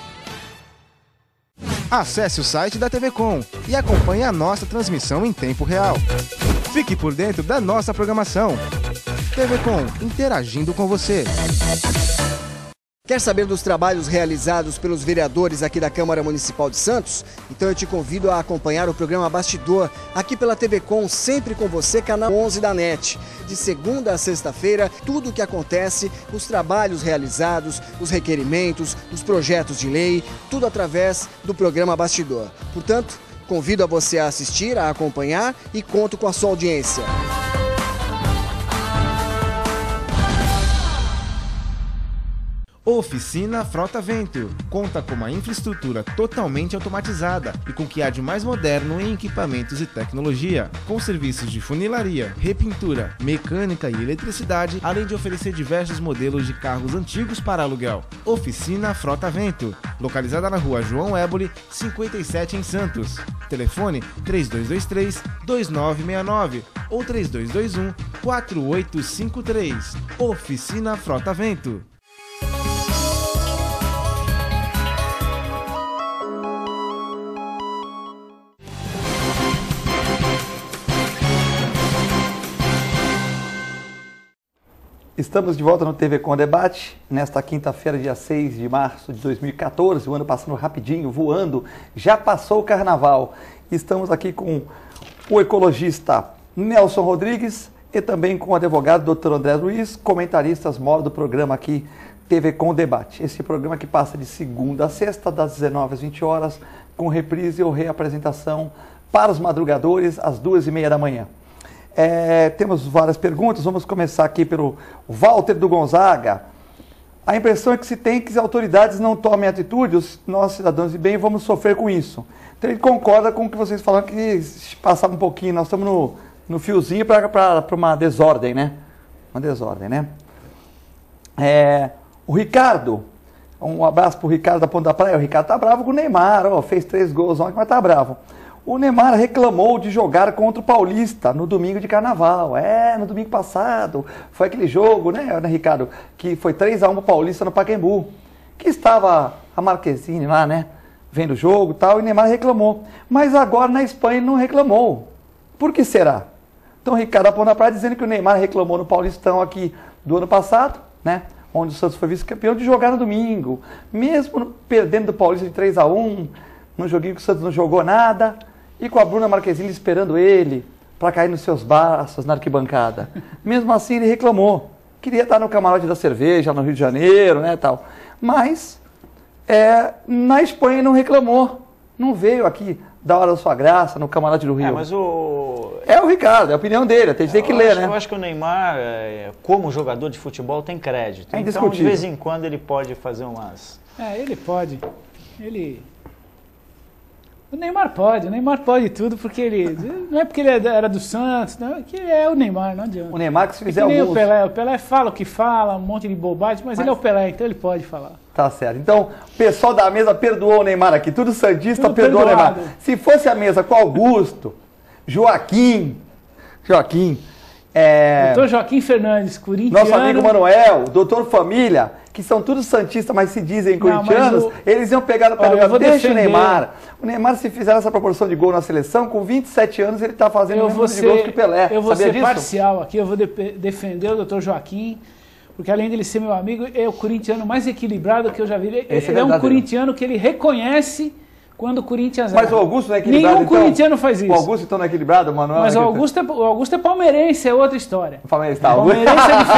Acesse o site da T V Com e acompanhe a nossa transmissão em tempo real. Fique por dentro da nossa programação. T V Com, interagindo com você. Quer saber dos trabalhos realizados pelos vereadores aqui da Câmara Municipal de Santos? Então eu te convido a acompanhar o programa Bastidor, aqui pela T V Com, sempre com você, canal onze da N E T. De segunda a sexta-feira, tudo o que acontece, os trabalhos realizados, os requerimentos, os projetos de lei, tudo através do programa Bastidor. Portanto, convido a você a assistir, a acompanhar e conto com a sua audiência. Oficina Frota Vento. Conta com uma infraestrutura totalmente automatizada e com o que há de mais moderno em equipamentos e tecnologia, com serviços de funilaria, repintura, mecânica e eletricidade, além de oferecer diversos modelos de carros antigos para aluguel. Oficina Frota Vento, localizada na rua João Éboli, cinquenta e sete em Santos. Telefone três dois dois três, dois nove seis nove ou três dois dois um, quatro oito cinco três. Oficina Frota Vento. Estamos de volta no T V Com Debate, nesta quinta-feira, dia seis de março de dois mil e quatorze, o ano passando rapidinho, voando, já passou o carnaval. Estamos aqui com o ecologista Nelson Rodrigues e também com o advogado doutor André Luiz, comentaristas mor do programa aqui T V Com Debate. Esse programa que passa de segunda a sexta, das dezenove às vinte horas, com reprise ou reapresentação para os madrugadores às duas e meia da manhã. É, temos várias perguntas, vamos começar aqui pelo Walter do Gonzaga. A impressão é que se tem que as autoridades não tomem atitude, os nós cidadãos de bem vamos sofrer com isso. Então ele concorda com o que vocês falaram, que passar um pouquinho, nós estamos no, no fiozinho para uma desordem, né? Uma desordem, né? É, o Ricardo, um abraço para o Ricardo da Ponta da Praia. O Ricardo tá bravo com o Neymar, ó, fez três gols ontem, mas tá bravo. O Neymar reclamou de jogar contra o Paulista no domingo de carnaval. É, no domingo passado. Foi aquele jogo, né, né Ricardo? Que foi três a um para o Paulista no Pacaembu. Que estava a Marquezine lá, né? Vendo o jogo e tal, e o Neymar reclamou. Mas agora na Espanha ele não reclamou. Por que será? Então o Ricardo aponta pra dizendo que o Neymar reclamou no Paulistão aqui do ano passado, né? Onde o Santos foi vice-campeão, de jogar no domingo. Mesmo perdendo do Paulista de três a um, num joguinho que o Santos não jogou nada. E com a Bruna Marquezine esperando ele para cair nos seus braços na arquibancada. Mesmo assim ele reclamou. Queria estar no camarote da cerveja, no Rio de Janeiro, né, tal. Mas é, na Espanha não reclamou. Não veio aqui da hora da sua graça, no camarote do Rio. É, mas o... É o Ricardo, é a opinião dele, tem que eu ler, acho, né? Eu acho que o Neymar, como jogador de futebol, tem crédito. É então, de vez em quando, ele pode fazer umas... É, ele pode. Ele... O Neymar pode, o Neymar pode tudo, porque ele... Não é porque ele era do Santos, não, é que ele é o Neymar, não adianta. O Neymar que se fizer é que nem alguns... o Pelé, o Pelé fala o que fala, um monte de bobagem, mas, mas ele é o Pelé, então ele pode falar. Tá certo. Então, o pessoal da mesa perdoou o Neymar aqui, tudo santista Tudo perdoou o perdoado. Neymar. Se fosse a mesa com Augusto, Joaquim, Joaquim, é... doutor Joaquim Fernandes, corintiano... nosso amigo Manuel, doutor Família, que são todos santistas, mas se dizem corintianos, o... eles iam pegar no pé do gato, deixa o Neymar. O Neymar, se fizer essa proporção de gol na seleção, com vinte e sete anos, ele está fazendo o mesmo número de gols que o Pelé. Eu vou Sabia ser disso? parcial aqui, eu vou de defender o doutor Joaquim, porque além dele ser meu amigo, é o corintiano mais equilibrado que eu já vi. Ele, ele é, é um corintiano que ele reconhece quando o Corinthians Mas o Augusto não é equilibrado, Nenhum então? corintiano faz isso. O Augusto então não é equilibrado, o Manuel? Mas é o, Augusto é, o Augusto é palmeirense, é outra história. O Palmeirense tá. O palmeirense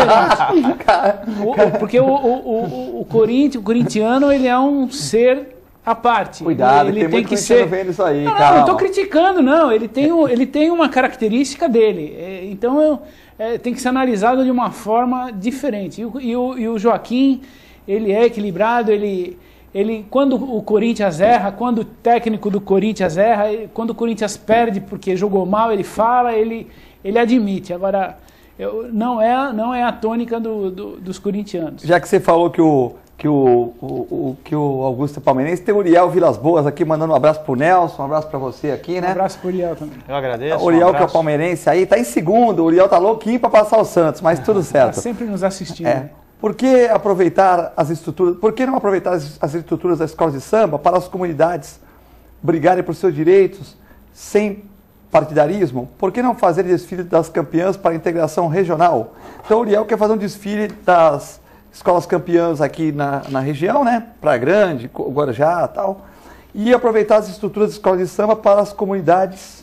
é diferente. o, o, porque o, o, o, o, Corinthians, o corintiano, ele é um ser à parte. Cuidado, ele tem, tem muito que ser... vendo isso aí, Não, calma. não, não estou criticando, não. Ele tem, o, ele tem uma característica dele. É, então, eu, é, tem que ser analisado de uma forma diferente. E o, e o, e o Joaquim, ele é equilibrado, ele... Ele, quando o Corinthians erra, quando o técnico do Corinthians erra, quando o Corinthians perde porque jogou mal, ele fala, ele, ele admite. Agora, eu, não, é, não é a tônica do, do, dos corintianos. Já que você falou que o, que o, o, o, que o Augusto é palmeirense, tem o Uriel Vilas Boas aqui mandando um abraço pro Nelson, um abraço para você aqui, né? Um abraço pro Uriel também. Eu agradeço. O Uriel um que é o palmeirense aí, tá em segundo, o Uriel tá louquinho para passar o Santos, mas tudo certo. Tá sempre nos assistindo. É. Por que aproveitar as estruturas, por que não aproveitar as, as estruturas das escolas de samba para as comunidades brigarem por seus direitos sem partidarismo? Por que não fazer desfile das campeãs para a integração regional? Então o Uriel quer fazer um desfile das escolas campeãs aqui na, na região, né? Praia Grande, Guarujá e tal. E aproveitar as estruturas das escolas de samba para as comunidades.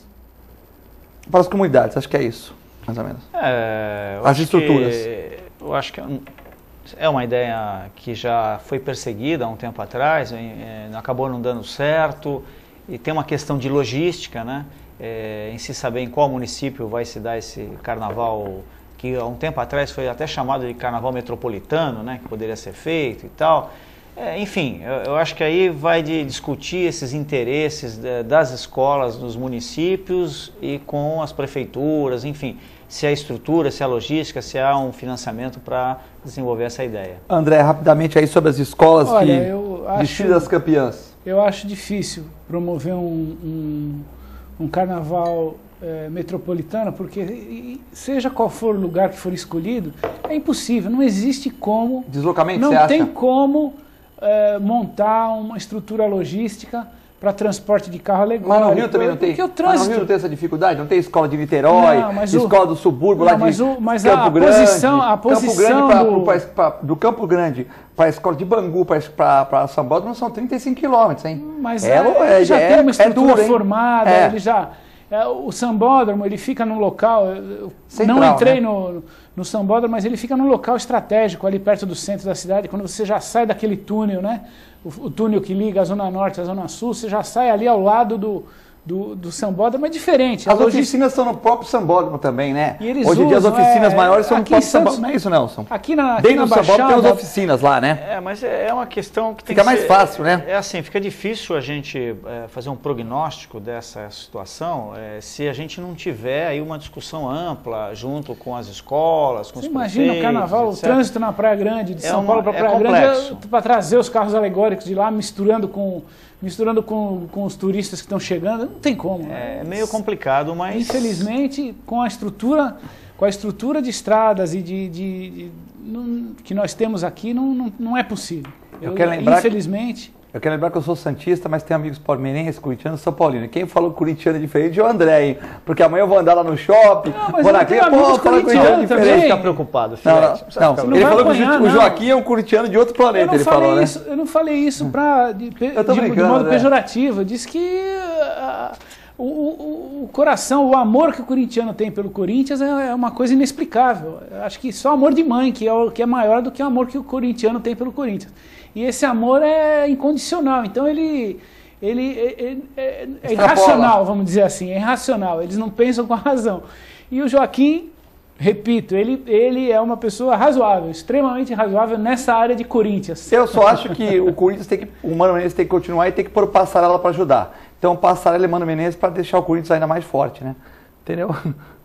Para as comunidades, acho que é isso, mais ou menos. É, as estruturas. Que, eu acho que é uma ideia que já foi perseguida há um tempo atrás, é, acabou não dando certo, e tem uma questão de logística, né? É, em se saber em qual município vai se dar esse carnaval, que há um tempo atrás foi até chamado de carnaval metropolitano, né? Que poderia ser feito e tal. É, enfim, eu, eu acho que aí vai de discutir esses interesses de, das escolas, dos municípios e com as prefeituras, enfim, se há estrutura, se há logística, se há um financiamento para desenvolver essa ideia. André, rapidamente aí sobre as escolas. Olha, que eu acho, desfile das campeãs. Eu acho difícil promover um, um, um carnaval é, metropolitano, porque seja qual for o lugar que for escolhido, é impossível, não existe como... Deslocamento, não você acha? tem como é, montar uma estrutura logística para transporte de carro alegórico. Mas no Rio também não tem. Porque o trânsito... Mas no Rio não tem essa dificuldade? Não tem escola de Niterói, não, escola o... do subúrbio não, lá de mas o, mas Campo a Grande. Posição, a posição Campo Grande do... pra, pra, pra, do Campo Grande para a escola de Bangu, para São Bódromo, são trinta e cinco quilômetros, hein? Mas é, é, ele já é, tem uma estrutura é duro, formada, é. ele já... É, o Sambódromo, ele fica num local... Eu Central, não entrei né? no, no Sambódromo, mas ele fica num local estratégico, ali perto do centro da cidade, quando você já sai daquele túnel, né? O, o túnel que liga a Zona Norte à Zona Sul, você já sai ali ao lado do, do, do Sambódromo, é diferente. As logística... oficinas são no próprio Sambódromo também, né? E eles Hoje em dia as usam, oficinas é, maiores são no próprio Santos, Sambódromo, não é isso, Nelson? Aqui na, aqui Dentro na do Sambódromo tem Baixada... as oficinas lá, né? É, mas é uma questão que tem Fica que mais ser, fácil, né? É assim, fica difícil a gente é, fazer um prognóstico dessa situação é, se a gente não tiver aí uma discussão ampla junto com as escolas, com Você os imagina o carnaval, etcétera. O trânsito na Praia Grande, de É São uma- Paulo para é Praia complexo. Grande, para trazer os carros alegóricos de lá, misturando com, misturando com, com os turistas que estão chegando, não tem como. né? É meio complicado, mas... Infelizmente, com a estrutura, com a estrutura de estradas e de, de- de- não- que nós temos aqui, não, não, não é possível. Eu quero lembrar que- infelizmente... Eu quero lembrar que eu sou santista, mas tenho amigos palmeirenses, corintianos, São Paulino. Quem falou que corintiano é diferente é o André, hein? Porque amanhã eu vou andar lá no shopping, Não, mas vou eu na tenho clínica, pô, amigos fala que corintiano é corintianos diferente. também. Fica preocupado, Não, filhote. não, Não precisa não. ficar não Ele vai falou que o apanhar, o não. Joaquim é um corintiano de outro Eu planeta, não, ele falei falou, né? isso, eu não falei isso pra, de, pe- Eu tô de- de brincando, modo né? pejorativo. Eu disse que ah, o, o- o coração, o amor que o corintiano tem pelo Corinthians é, é uma coisa inexplicável. Eu acho que só amor de mãe que é, o, que é maior do que o amor que o corintiano tem pelo Corinthians. E esse amor é incondicional. Então ele, ele é, é- é- é Extrapola. irracional, vamos dizer assim. É irracional. Eles não pensam com a razão. E o Joaquim... Repito, ele, ele é uma pessoa razoável, extremamente razoável nessa área de Corinthians. Eu só acho que o Corinthians tem que, o Mano Menezes tem que continuar e tem que pôr passarela para ajudar. Então passarela e Mano Menezes para deixar o Corinthians ainda mais forte, né? Entendeu?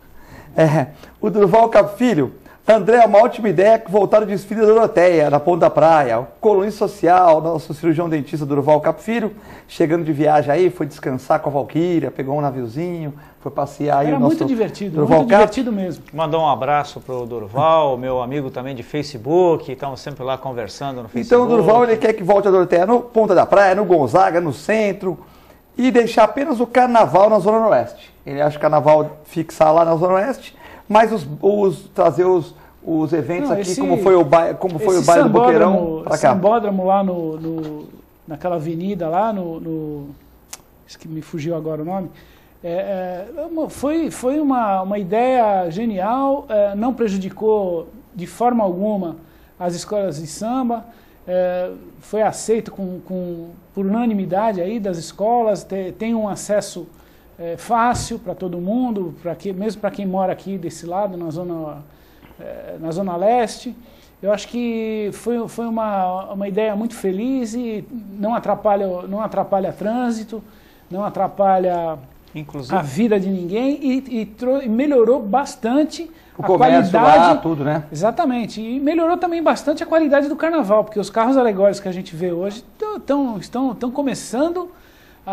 É, o Durval Cap Filho, André, uma ótima ideia que voltar o desfile da Doroteia, na Ponta da Praia. O colunista social, nosso cirurgião dentista Durval Cap Filho, chegando de viagem aí, foi descansar com a Valquíria, pegou um naviozinho, foi passear aí. Era o nosso muito divertido, Durval muito Cap. divertido mesmo. Mandou um abraço pro Durval, meu amigo também de Facebook, estamos sempre lá conversando no Facebook. Então o Durval ele quer que volte a Doroteia no Ponta da Praia, no Gonzaga, no centro, e deixar apenas o carnaval na Zona Oeste. Ele acha que o carnaval fixar lá na Zona Oeste, mas os, os, trazer os, os eventos Não, aqui, esse, como foi o bairro, como foi o bairro do Boqueirão, para cá. Sambódromo lá no, no, naquela avenida lá, no, no... Isso que me fugiu agora o nome. É, é, foi foi uma, uma ideia genial, é, não prejudicou de forma alguma as escolas de samba, é, foi aceito com, com, por unanimidade aí das escolas, te, tem um acesso é, fácil para todo mundo, pra que, mesmo para quem mora aqui desse lado, na zona, é, na zona leste. Eu acho que foi, foi uma, uma ideia muito feliz e não atrapalha, não atrapalha trânsito, não atrapalha Inclusive. a vida de ninguém e, e, e melhorou bastante o a comércio qualidade. Lá, tudo, né? Exatamente. E melhorou também bastante a qualidade do carnaval, porque os carros alegóricos que a gente vê hoje tão, tão, estão, estão começando a...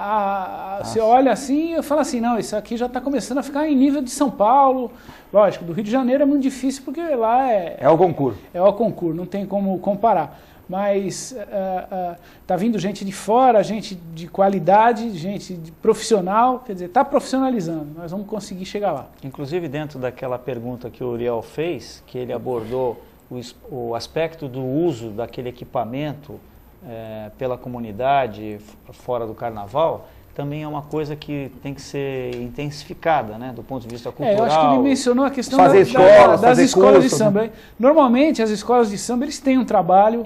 a, a você olha assim e fala assim, não, isso aqui já está começando a ficar em nível de São Paulo. Lógico, do Rio de Janeiro é muito difícil porque lá é... É o concurso. É o concurso, não tem como comparar. Mas está uh, uh, vindo gente de fora, gente de qualidade, gente de profissional, quer dizer, está profissionalizando, nós vamos conseguir chegar lá. Inclusive dentro daquela pergunta que o Uriel fez, que ele abordou o, o aspecto do uso daquele equipamento é, pela comunidade fora do carnaval, também é uma coisa que tem que ser intensificada, né, do ponto de vista cultural. É, eu acho que ele mencionou a questão fazer da, escola, da, das fazer escolas curso, de samba. né? Normalmente as escolas de samba eles têm um trabalho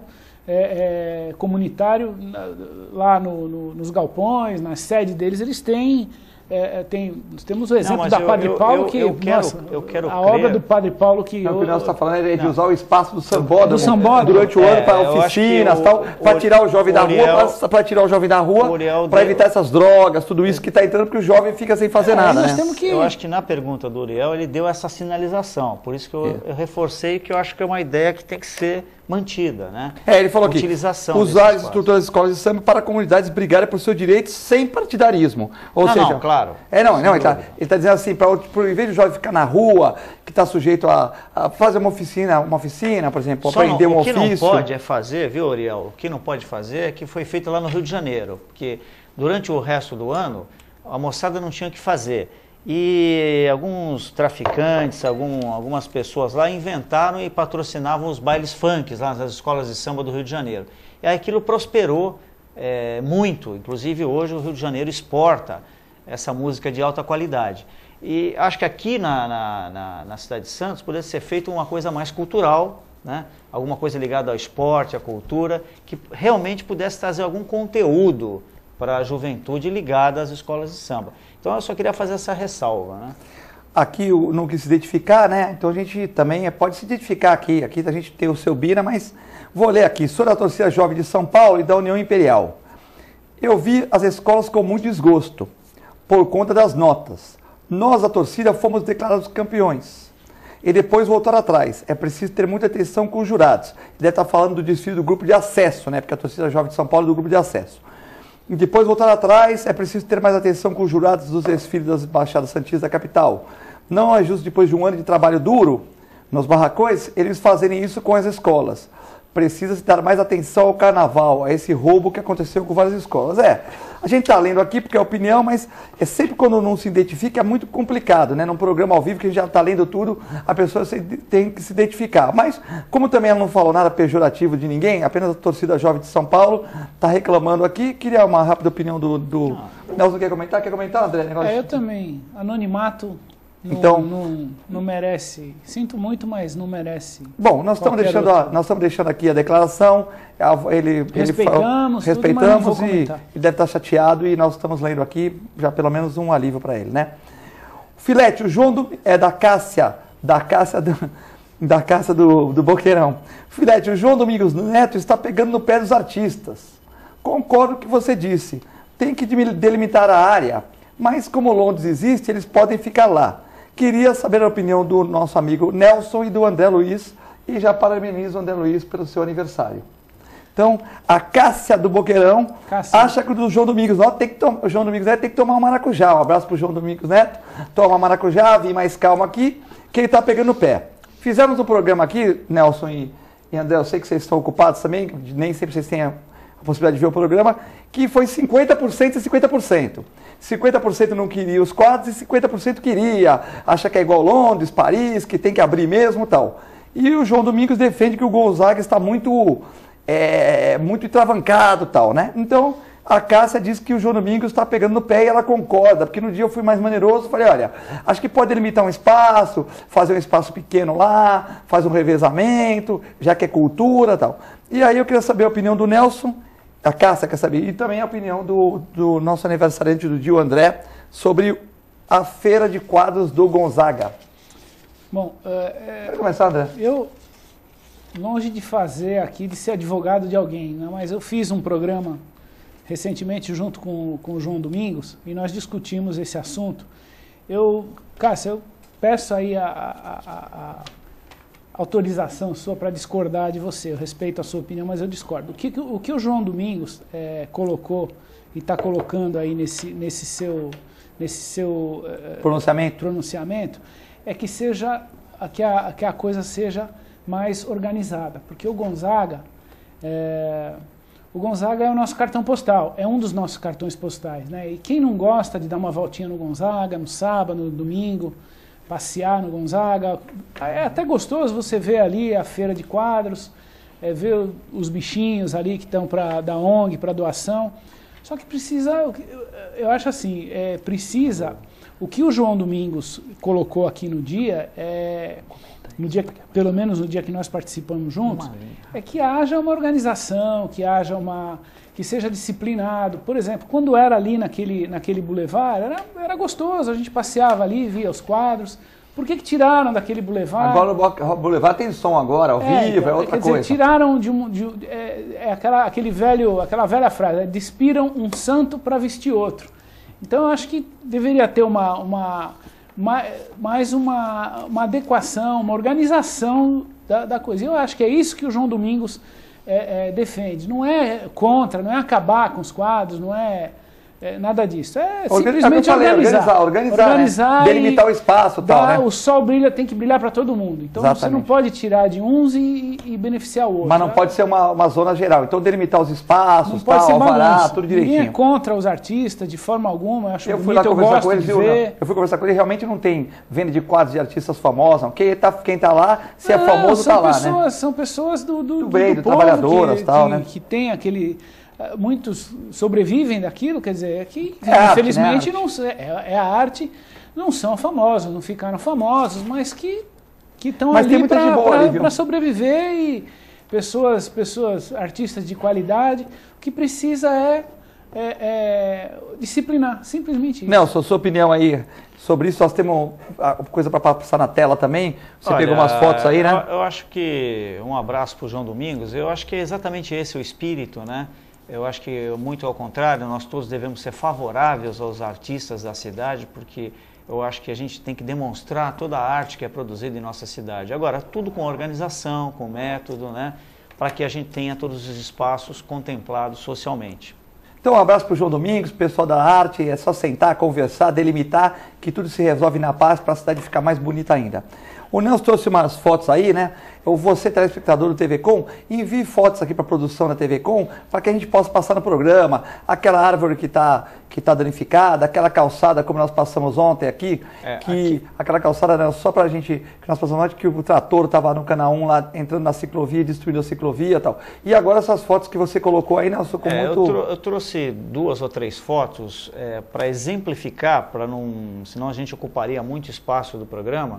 É, é, comunitário lá no, no, nos galpões, na sede deles, eles têm, é, tem, nós temos o exemplo Não, da eu, Padre eu, Paulo, eu, que eu quero, nossa, eu quero a crer. obra do Padre Paulo que... Não, o que nós estamos falando é de não. usar o espaço do sambódromo, do sambódromo. durante o é, ano para oficinas, para tirar o jovem da Uriel, rua, para tirar o jovem da rua, para evitar essas drogas, tudo isso que está entrando, porque o jovem fica sem fazer é, nada. Nós né? temos que... Eu acho que na pergunta do Uriel ele deu essa sinalização, por isso que eu, é. eu reforcei que eu acho que é uma ideia que tem que ser mantida, né? É, ele falou aqui, Utilização usar as estruturas das escolas de samba para comunidades brigarem por seus direitos sem partidarismo. Ou não, seja, não, claro. É, não, não, ele está tá dizendo assim, para em vez de o jovem ficar na rua, que está sujeito a, a fazer uma oficina, uma oficina, por exemplo, Só aprender não, um o que ofício. não pode é fazer, viu, Uriel? O que não pode fazer é que foi feito lá no Rio de Janeiro, porque durante o resto do ano a moçada não tinha o que fazer. E alguns traficantes, algum, algumas pessoas lá inventaram e patrocinavam os bailes funks lá nas escolas de samba do Rio de Janeiro. E aí aquilo prosperou é, muito, inclusive hoje o Rio de Janeiro exporta essa música de alta qualidade. E acho que aqui na, na, na, na cidade de Santos pudesse ser feita uma coisa mais cultural, né? Alguma coisa ligada ao esporte, à cultura, que realmente pudesse trazer algum conteúdo para a juventude ligada às escolas de samba. Então eu só queria fazer essa ressalva, né? Aqui não quis se identificar, né? Então a gente também pode se identificar aqui. Aqui a gente tem o seu Bira, mas vou ler aqui. Sou da torcida jovem de São Paulo e da União Imperial. Eu vi as escolas com muito desgosto, por conta das notas. Nós, a torcida, fomos declarados campeões. E depois voltar atrás. É preciso ter muita atenção com os jurados. Ele deve estar falando do desfile do grupo de acesso, né? Porque a torcida jovem de São Paulo é do grupo de acesso. E depois voltar atrás, é preciso ter mais atenção com os jurados dos desfiles das Baixadas Santistas da capital. Não é justo, depois de um ano de trabalho duro, nos barracões, eles fazerem isso com as escolas. Precisa-se dar mais atenção ao carnaval, a esse roubo que aconteceu com várias escolas. É, a gente está lendo aqui porque é opinião, mas é sempre quando não se identifica é muito complicado, né? Num programa ao vivo que a gente já está lendo tudo, a pessoa tem que se identificar. Mas, como também ela não falou nada pejorativo de ninguém, apenas a torcida jovem de São Paulo está reclamando aqui. Queria uma rápida opinião do... do... Nelson, quer comentar? Quer comentar, André? Negócio... É, eu também. Anonimato... Não, então, não, não merece, sinto muito, mas não merece. Bom, nós estamos deixando, a, nós estamos deixando aqui a declaração, ele, respeitamos, ele fala, respeitamos tudo, e ele deve estar chateado e nós estamos lendo aqui já pelo menos um alívio para ele, né? Filete, o João do, é da Cássia, da Cássia do, da Cássia do, do Boqueirão. Filete, o João Domingos Neto está pegando no pé dos artistas. Concordo com o que você disse, tem que delimitar a área, mas como Londres existe, eles podem ficar lá. Queria saber a opinião do nosso amigo Nelson e do André Luiz, e já parabenizo o André Luiz pelo seu aniversário. Então, a Cássia do Boqueirão Cássia. acha que o João Domingos Neto tem que tomar, o João Domingos Neto tem que tomar um maracujá. Um abraço para o João Domingos Neto. Toma maracujá, vim mais calmo aqui, que ele está pegando o pé. Fizemos um programa aqui, Nelson e, e André, eu sei que vocês estão ocupados também, nem sempre vocês têm a, a possibilidade de ver o programa, que foi cinquenta por cento e cinquenta por cento. cinquenta por cento não queria os quadros e cinquenta por cento queria. Acha que é igual Londres, Paris, que tem que abrir mesmo e tal. E o João Domingos defende que o Gonzaga está muito... É muito travancado e tal, né? Então, a Cássia diz que o João Domingos está pegando no pé e ela concorda, porque no dia eu fui mais maneroso, falei, olha, acho que pode delimitar um espaço, fazer um espaço pequeno lá, fazer um revezamento, já que é cultura e tal. E aí eu queria saber a opinião do Nelson, a Cássia quer saber, e também a opinião do, do nosso aniversariante do dia, o André, sobre a Feira de Quadros do Gonzaga. Bom, é, Pode começar, André? Eu... longe de fazer aqui, de ser advogado de alguém, né? Mas eu fiz um programa recentemente junto com, com o João Domingos e nós discutimos esse assunto. Eu, Cássia, eu peço aí a, a, a, a autorização sua para discordar de você. Eu respeito a sua opinião, mas eu discordo. O que o, que o João Domingos é, colocou e está colocando aí nesse, nesse seu, nesse seu é, pronunciamento. pronunciamento é que, seja, que, a, que a coisa seja mais organizada, porque o Gonzaga, é, o Gonzaga é o nosso cartão postal, é um dos nossos cartões postais, né? E quem não gosta de dar uma voltinha no Gonzaga, no sábado, no domingo, passear no Gonzaga, é até gostoso você ver ali a feira de quadros, é, ver os bichinhos ali que estão para da O N G, para doação, só que precisa, eu acho assim, é, precisa, o que o João Domingos colocou aqui no dia é... no dia, pelo menos no dia que nós participamos juntos, é que haja uma organização, que haja uma, que seja disciplinado. Por exemplo, quando era ali naquele, naquele boulevard, era, era gostoso, a gente passeava ali, via os quadros. Por que que tiraram daquele boulevard? Agora o boulevard tem som agora, ao é, vivo, é outra quer dizer, coisa. Tiraram de um, de, é, é aquela, aquele velho, aquela velha frase, é, despiram um santo para vestir outro. Então eu acho que deveria ter uma... uma mais uma, uma adequação, uma organização da, da coisa. Eu acho que é isso que o João Domingos é, é, defende. Não é contra, não é acabar com os quadros, não é, é nada disso. É simplesmente falei, organizar. Organizar, organizar, organizar né? Delimitar o espaço e tal, né? O sol brilha, tem que brilhar para todo mundo. Então Exatamente. Você não pode tirar de uns e, e beneficiar o outro. Mas não tá? pode ser uma, uma zona geral. Então delimitar os espaços, não pode tal, ser alvará, tudo direitinho. Ninguém é contra os artistas de forma alguma. Eu acho eu bonito, fui lá eu conversar gosto com eles, de viu? ver. Eu fui conversar com eles, realmente não tem venda de quadros de artistas famosos. Quem tá, quem tá lá, se é não, famoso, são tá pessoas, lá, né? São pessoas do, do, do bem, do, do do trabalhadoras que, tal, que, né? que tem aquele... Muitos sobrevivem daquilo, quer dizer, é que é infelizmente arte, né? não é, é a arte, não são famosos, não ficaram famosos, mas que que estão ali para sobreviver e pessoas, pessoas, artistas de qualidade, o que precisa é, é, é disciplinar, simplesmente isso. Nelson, sua opinião aí sobre isso, nós temos coisa para passar na tela também, você Olha, pegou umas fotos aí, né? Eu, eu acho que, um abraço para o João Domingos, eu acho que é exatamente esse o espírito, né? Eu acho que, muito ao contrário, nós todos devemos ser favoráveis aos artistas da cidade, porque eu acho que a gente tem que demonstrar toda a arte que é produzida em nossa cidade. Agora, tudo com organização, com método, né? Para que a gente tenha todos os espaços contemplados socialmente. Então, um abraço para o João Domingos, pessoal da arte, é só sentar, conversar, delimitar, que tudo se resolve na paz para a cidade ficar mais bonita ainda. O Nelson trouxe umas fotos aí, né? Eu, você, telespectador do T V Com, envie fotos aqui para a produção da T V Com, para que a gente possa passar no programa. Aquela árvore que está que tá danificada, aquela calçada como nós passamos ontem aqui, é, que aqui. Aquela calçada era só para a gente, que nós passamos ontem, que o trator estava no canal um lá, entrando na ciclovia, destruindo a ciclovia e tal. E agora essas fotos que você colocou aí, Nelson, com é, muito... Eu, trou eu trouxe duas ou três fotos é, para exemplificar, para não, senão a gente ocuparia muito espaço do programa.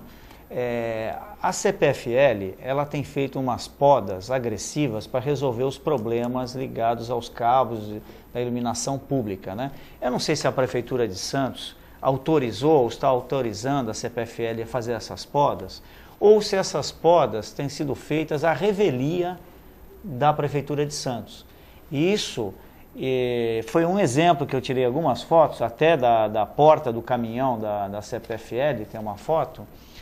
É, a C P F L, ela tem feito umas podas agressivas para resolver os problemas ligados aos cabos da iluminação pública, né? Eu não sei se a Prefeitura de Santos autorizou ou está autorizando a C P F L a fazer essas podas, ou se essas podas têm sido feitas à revelia da Prefeitura de Santos. E isso E foi um exemplo que eu tirei algumas fotos, até da, da porta do caminhão da, da C P F L, tem uma foto.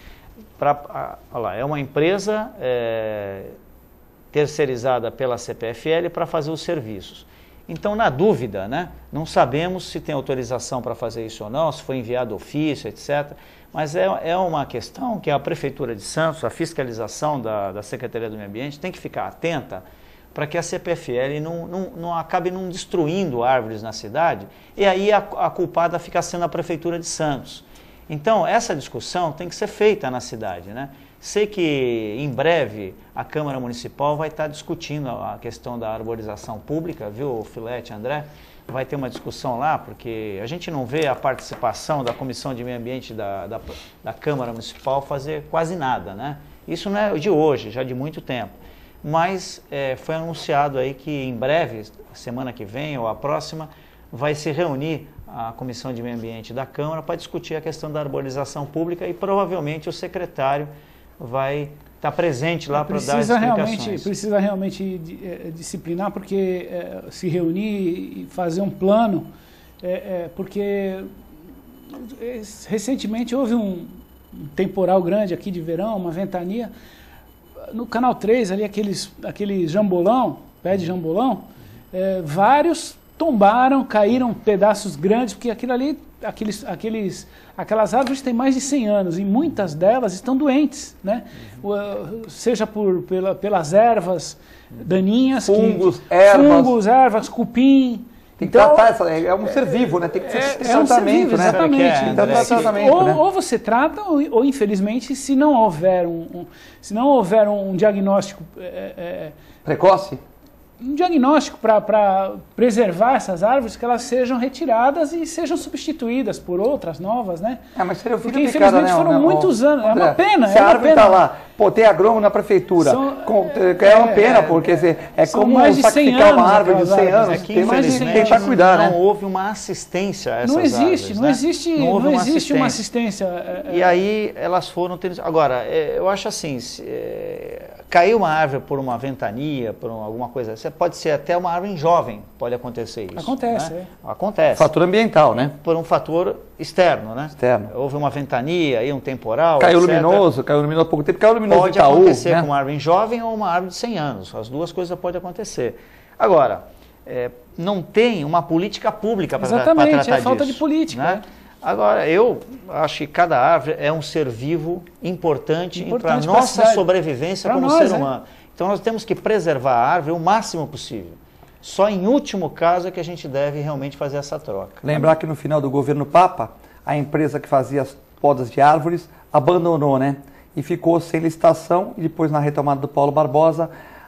Pra, olha lá, é uma empresa é, terceirizada pela C P F L para fazer os serviços. Então, na dúvida, né, não sabemos se tem autorização para fazer isso ou não, se foi enviado ofício, etcétera. Mas é, é uma questão que a Prefeitura de Santos, a fiscalização da, da Secretaria do Meio Ambiente, tem que ficar atenta para que a C P F L não, não, não acabe não destruindo árvores na cidade, e aí a, a culpada fica sendo a Prefeitura de Santos. Então, essa discussão tem que ser feita na cidade, né? Sei que em breve a Câmara Municipal vai estar discutindo a questão da arborização pública, viu, Filete, André? Vai ter uma discussão lá, porque a gente não vê a participação da Comissão de Meio Ambiente da, da, da Câmara Municipal fazer quase nada, né? Isso não é de hoje, já de muito tempo. Mas é, foi anunciado aí que em breve, semana que vem ou a próxima, vai se reunir a Comissão de Meio Ambiente da Câmara para discutir a questão da arborização pública e provavelmente o secretário vai estar presente lá para dar explicações. Realmente, precisa realmente é, disciplinar, porque é, se reunir e fazer um plano, é, é, porque é, recentemente houve um, um temporal grande aqui de verão, uma ventania, no Canal três, ali aqueles, aquele jambolão, pé de jambolão, é, vários tombaram, caíram pedaços grandes, porque aquilo ali, aqueles, aqueles, aquelas árvores têm mais de cem anos e muitas delas estão doentes, né? Uhum. Seja por, pela, pelas ervas daninhas, fungos, que, ervas, fungos, ervas, cupim. Tem que então, tratar, é um ser vivo, né? Tem que ser é, tratamento, é um ser vivo, né? Exatamente. Então, é, tratamento, ou, né? ou você trata, ou, ou infelizmente, se não houver um, um, se não houver um diagnóstico... É, é, precoce? Um diagnóstico para preservar essas árvores, que elas sejam retiradas e sejam substituídas por outras novas, né? É, mas seria o filho Porque, picada, infelizmente, né, foram né, muitos ó, anos. André, é uma pena. Se é a uma árvore pena. está lá, pô, tem agrônomo na prefeitura. São, com, é, é uma pena, é, porque é, é como mais de sacrificar uma árvore de cem anos. É que, tem mais de tentar cuidar, não né? houve uma assistência a essas não existe, árvores, não né? existe, não, não, não uma existe assistência. uma assistência. É, e aí elas foram ter... Agora, é, eu acho assim, se, é, caiu uma árvore por uma ventania, por uma, alguma coisa, você pode ser até uma árvore jovem, pode acontecer isso. Acontece, né? é. Acontece. Fator ambiental, né? Por um fator externo, né? Externo. Houve uma ventania, aí um temporal, caiu etcétera. luminoso, caiu luminoso há pouco tempo, caiu luminoso Pode Itaú, acontecer né? com uma árvore jovem ou uma árvore de cem anos. As duas coisas podem acontecer. Agora, é, não tem uma política pública para tratar disso. Exatamente, é falta de política. Né? Agora, eu acho que cada árvore é um ser vivo importante, importante para a nossa sobrevivência pra como nós, ser humano. É. Então, nós temos que preservar a árvore o máximo possível. Só em último caso é que a gente deve realmente fazer essa troca. Lembrar que no final do governo Papa, a empresa que fazia as podas de árvores abandonou, né? E ficou sem licitação, e depois na retomada do Paulo Barbosa,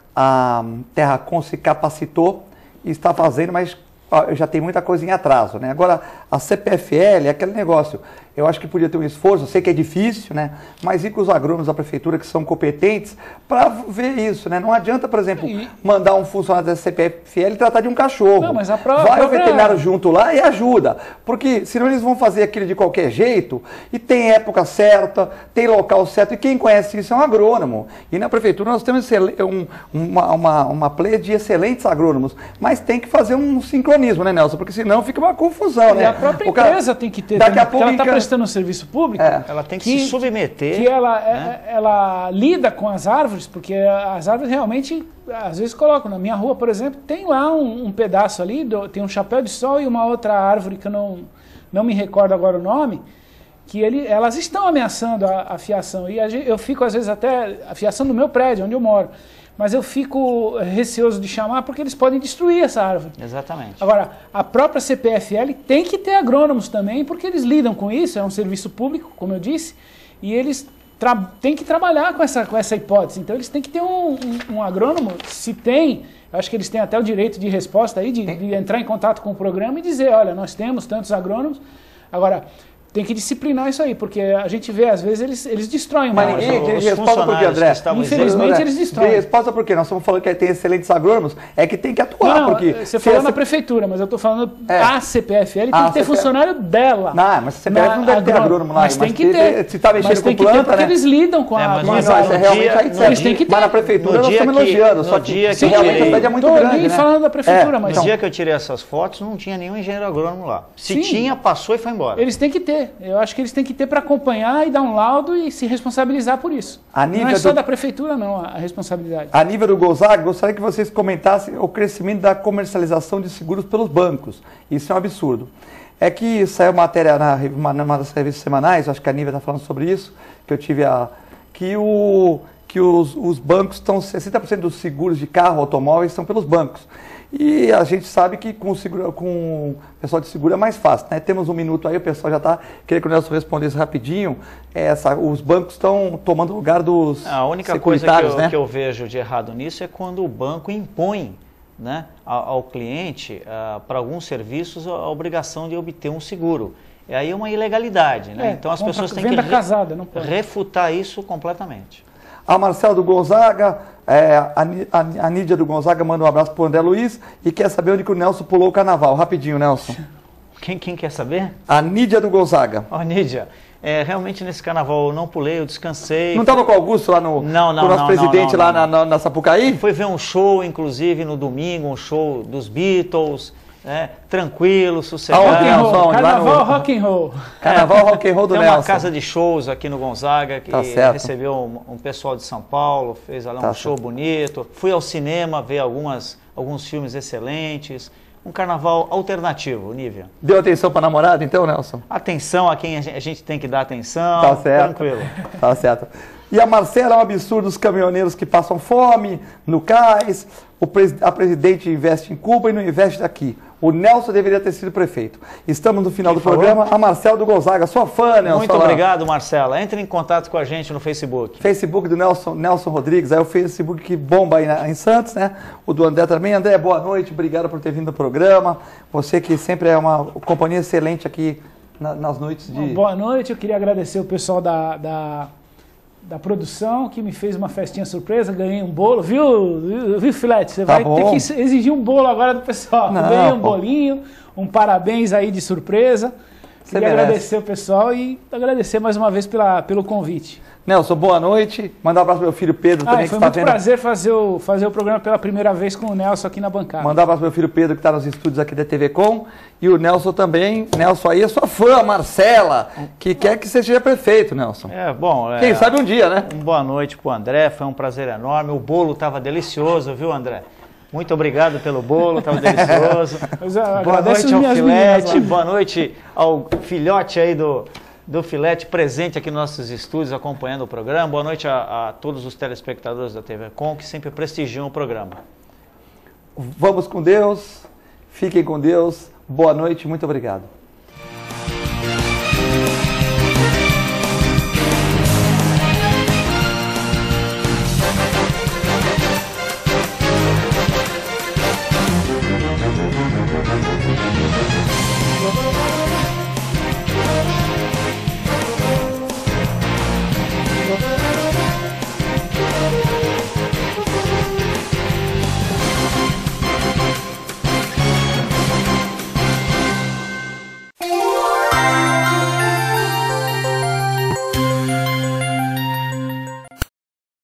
a Terracom se capacitou e está fazendo, mas ó, já tem muita coisa em atraso, né? Agora, a C P F L é aquele negócio, eu acho que podia ter um esforço, eu sei que é difícil, né? Mas ir com os agrônomos da prefeitura que são competentes para ver isso, né? Não adianta, por exemplo, e... mandar um funcionário da C P F L tratar de um cachorro. Não, mas a própria... Vai o veterinário junto lá e ajuda, porque senão eles vão fazer aquilo de qualquer jeito e tem época certa, tem local certo, e quem conhece isso é um agrônomo. E na prefeitura nós temos um, uma, uma, uma pleia de excelentes agrônomos, mas tem que fazer um sincronismo, né, Nelson? Porque senão fica uma confusão, e né? a própria o cara... empresa tem que ter, daqui também, a pouco ela está enca... prestando um serviço público, é. ela tem que, que se submeter. Que ela, né? é, ela lida com as árvores, porque as árvores realmente, às vezes colocam. Na minha rua, por exemplo, tem lá um, um pedaço ali, do, tem um chapéu de sol e uma outra árvore que eu não, não me recordo agora o nome, que ele, elas estão ameaçando a, a fiação. E a, eu fico, às vezes, até a fiação do meu prédio, onde eu moro. Mas eu fico receoso de chamar porque eles podem destruir essa árvore. Exatamente. Agora, a própria C P F L tem que ter agrônomos também, porque eles lidam com isso, é um serviço público, como eu disse, e eles têm que trabalhar com essa, com essa hipótese. Então, eles têm que ter um, um, um agrônomo, se tem, eu acho que eles têm até o direito de resposta aí, de, de entrar em contato com o programa e dizer, olha, nós temos tantos agrônomos. Agora, tem que disciplinar isso aí, porque a gente vê, às vezes, eles, eles destroem uma Mas ninguém tem resposta por quê, André? Infelizmente, eles destroem. Tem resposta por quê? Nós estamos falando que tem excelentes agrônomos, é que tem que atuar. Não, porque você falou na prefeitura, mas eu estou falando é. a C P F L, tem a que ter C P F... funcionário dela. Não, mas a C P F não deve ter agrônomo lá. Mas tem que ter. Se está mexendo com planta, porque né? eles lidam com a... Mas não, isso é realmente aí certo. Eles têm que ter. Mas na prefeitura nós estamos elogiando, só que realmente a cidade é muito grande, né? falando da prefeitura, mas... No dia que eu tirei essas fotos, não tinha nenhum engenheiro agrônomo lá. Se tinha, passou e foi embora. Eles têm que ter. Eu acho que eles têm que ter para acompanhar e dar um laudo e se responsabilizar por isso. A não é só do... da prefeitura, não, a responsabilidade. A nível do Gonzaga, gostaria que vocês comentassem o crescimento da comercialização de seguros pelos bancos. Isso é um absurdo. É que saiu matéria na, numa das revistas semanais, acho que a Nívia está falando sobre isso, que eu tive a... que, o, que os, os bancos estão... sessenta por cento dos seguros de carro, automóveis, são pelos bancos. E a gente sabe que com o, seguro, com o pessoal de seguro é mais fácil, né? Temos um minuto aí, o pessoal já está... Queria que o Nelson respondesse rapidinho. Essa, os bancos estão tomando o lugar dos A única coisa que eu, né? que eu vejo de errado nisso é quando o banco impõe, né, ao, ao cliente, uh, para alguns serviços, a, a obrigação de obter um seguro. E aí é uma ilegalidade, né? É, então as compra, pessoas têm que re, casada, não pode. refutar isso completamente. A Marcela do Gonzaga, é, a, a, a Nídia do Gonzaga manda um abraço para o André Luiz e quer saber onde que o Nelson pulou o carnaval. Rapidinho, Nelson. Quem, quem quer saber? A Nídia do Gonzaga. Ó, oh, Nídia, é, realmente nesse carnaval eu não pulei, eu descansei. Não estava com o Augusto lá no, não, não, com o nosso não, presidente não, não, lá não. Na, na, na Sapucaí? Foi ver um show, inclusive, no domingo, um show dos Beatles. É, tranquilo, sossegado. Rock and roll, carnaval rock and roll. Carnaval rock and roll do Tem Nelson. uma casa de shows aqui no Gonzaga que tá recebeu um, um pessoal de São Paulo, fez lá um tá show certo. bonito. Fui ao cinema ver algumas, alguns filmes excelentes. Um carnaval alternativo, Nívia. Deu atenção para namorada então, Nelson? Atenção a quem a gente tem que dar atenção. Tá certo. Tranquilo. Tá certo. E a Marcela, é um absurdo os caminhoneiros que passam fome no cais. O pres a presidente investe em Cuba e não investe aqui. O Nelson deveria ter sido prefeito. Estamos no final Quem do falou? programa. A Marcela do Gonzaga, sua fã, Nelson. Muito obrigado, Marcela. Entre em contato com a gente no Facebook. Facebook do Nelson, Nelson Rodrigues. Aí o Facebook que bomba aí na, em Santos, né? O do André também. André, boa noite. Obrigado por ter vindo ao programa. Você que sempre é uma companhia excelente aqui na, nas noites de... Boa noite. Eu queria agradecer o pessoal da... da... da produção, que me fez uma festinha surpresa, ganhei um bolo, viu, viu Filete? Você tá vai bom. ter que exigir um bolo agora do pessoal. Não, ganhei um pô. bolinho, um parabéns aí de surpresa. Você Queria merece. agradecer o pessoal e agradecer mais uma vez pela, pelo convite. Nelson, boa noite. Mandar um abraço pro meu filho Pedro ah, também. Foi que muito está prazer fazer o, fazer o programa pela primeira vez com o Nelson aqui na bancada. Mandar um abraço pro meu filho Pedro que está nos estúdios aqui da T V Com. E o Nelson também. Nelson aí é sua fã, Marcela, que quer que você seja prefeito, Nelson. É, bom. É, Quem sabe um dia, né? Um boa noite pro André, foi um prazer enorme. O bolo estava delicioso, viu, André? Muito obrigado pelo bolo, estava delicioso. Boa noite ao Filete, boa noite ao filhote aí do... do Filete presente aqui nos nossos estúdios acompanhando o programa. Boa noite a, a todos os telespectadores da T V Com que sempre prestigiam o programa. Vamos com Deus, fiquem com Deus, boa noite, muito obrigado.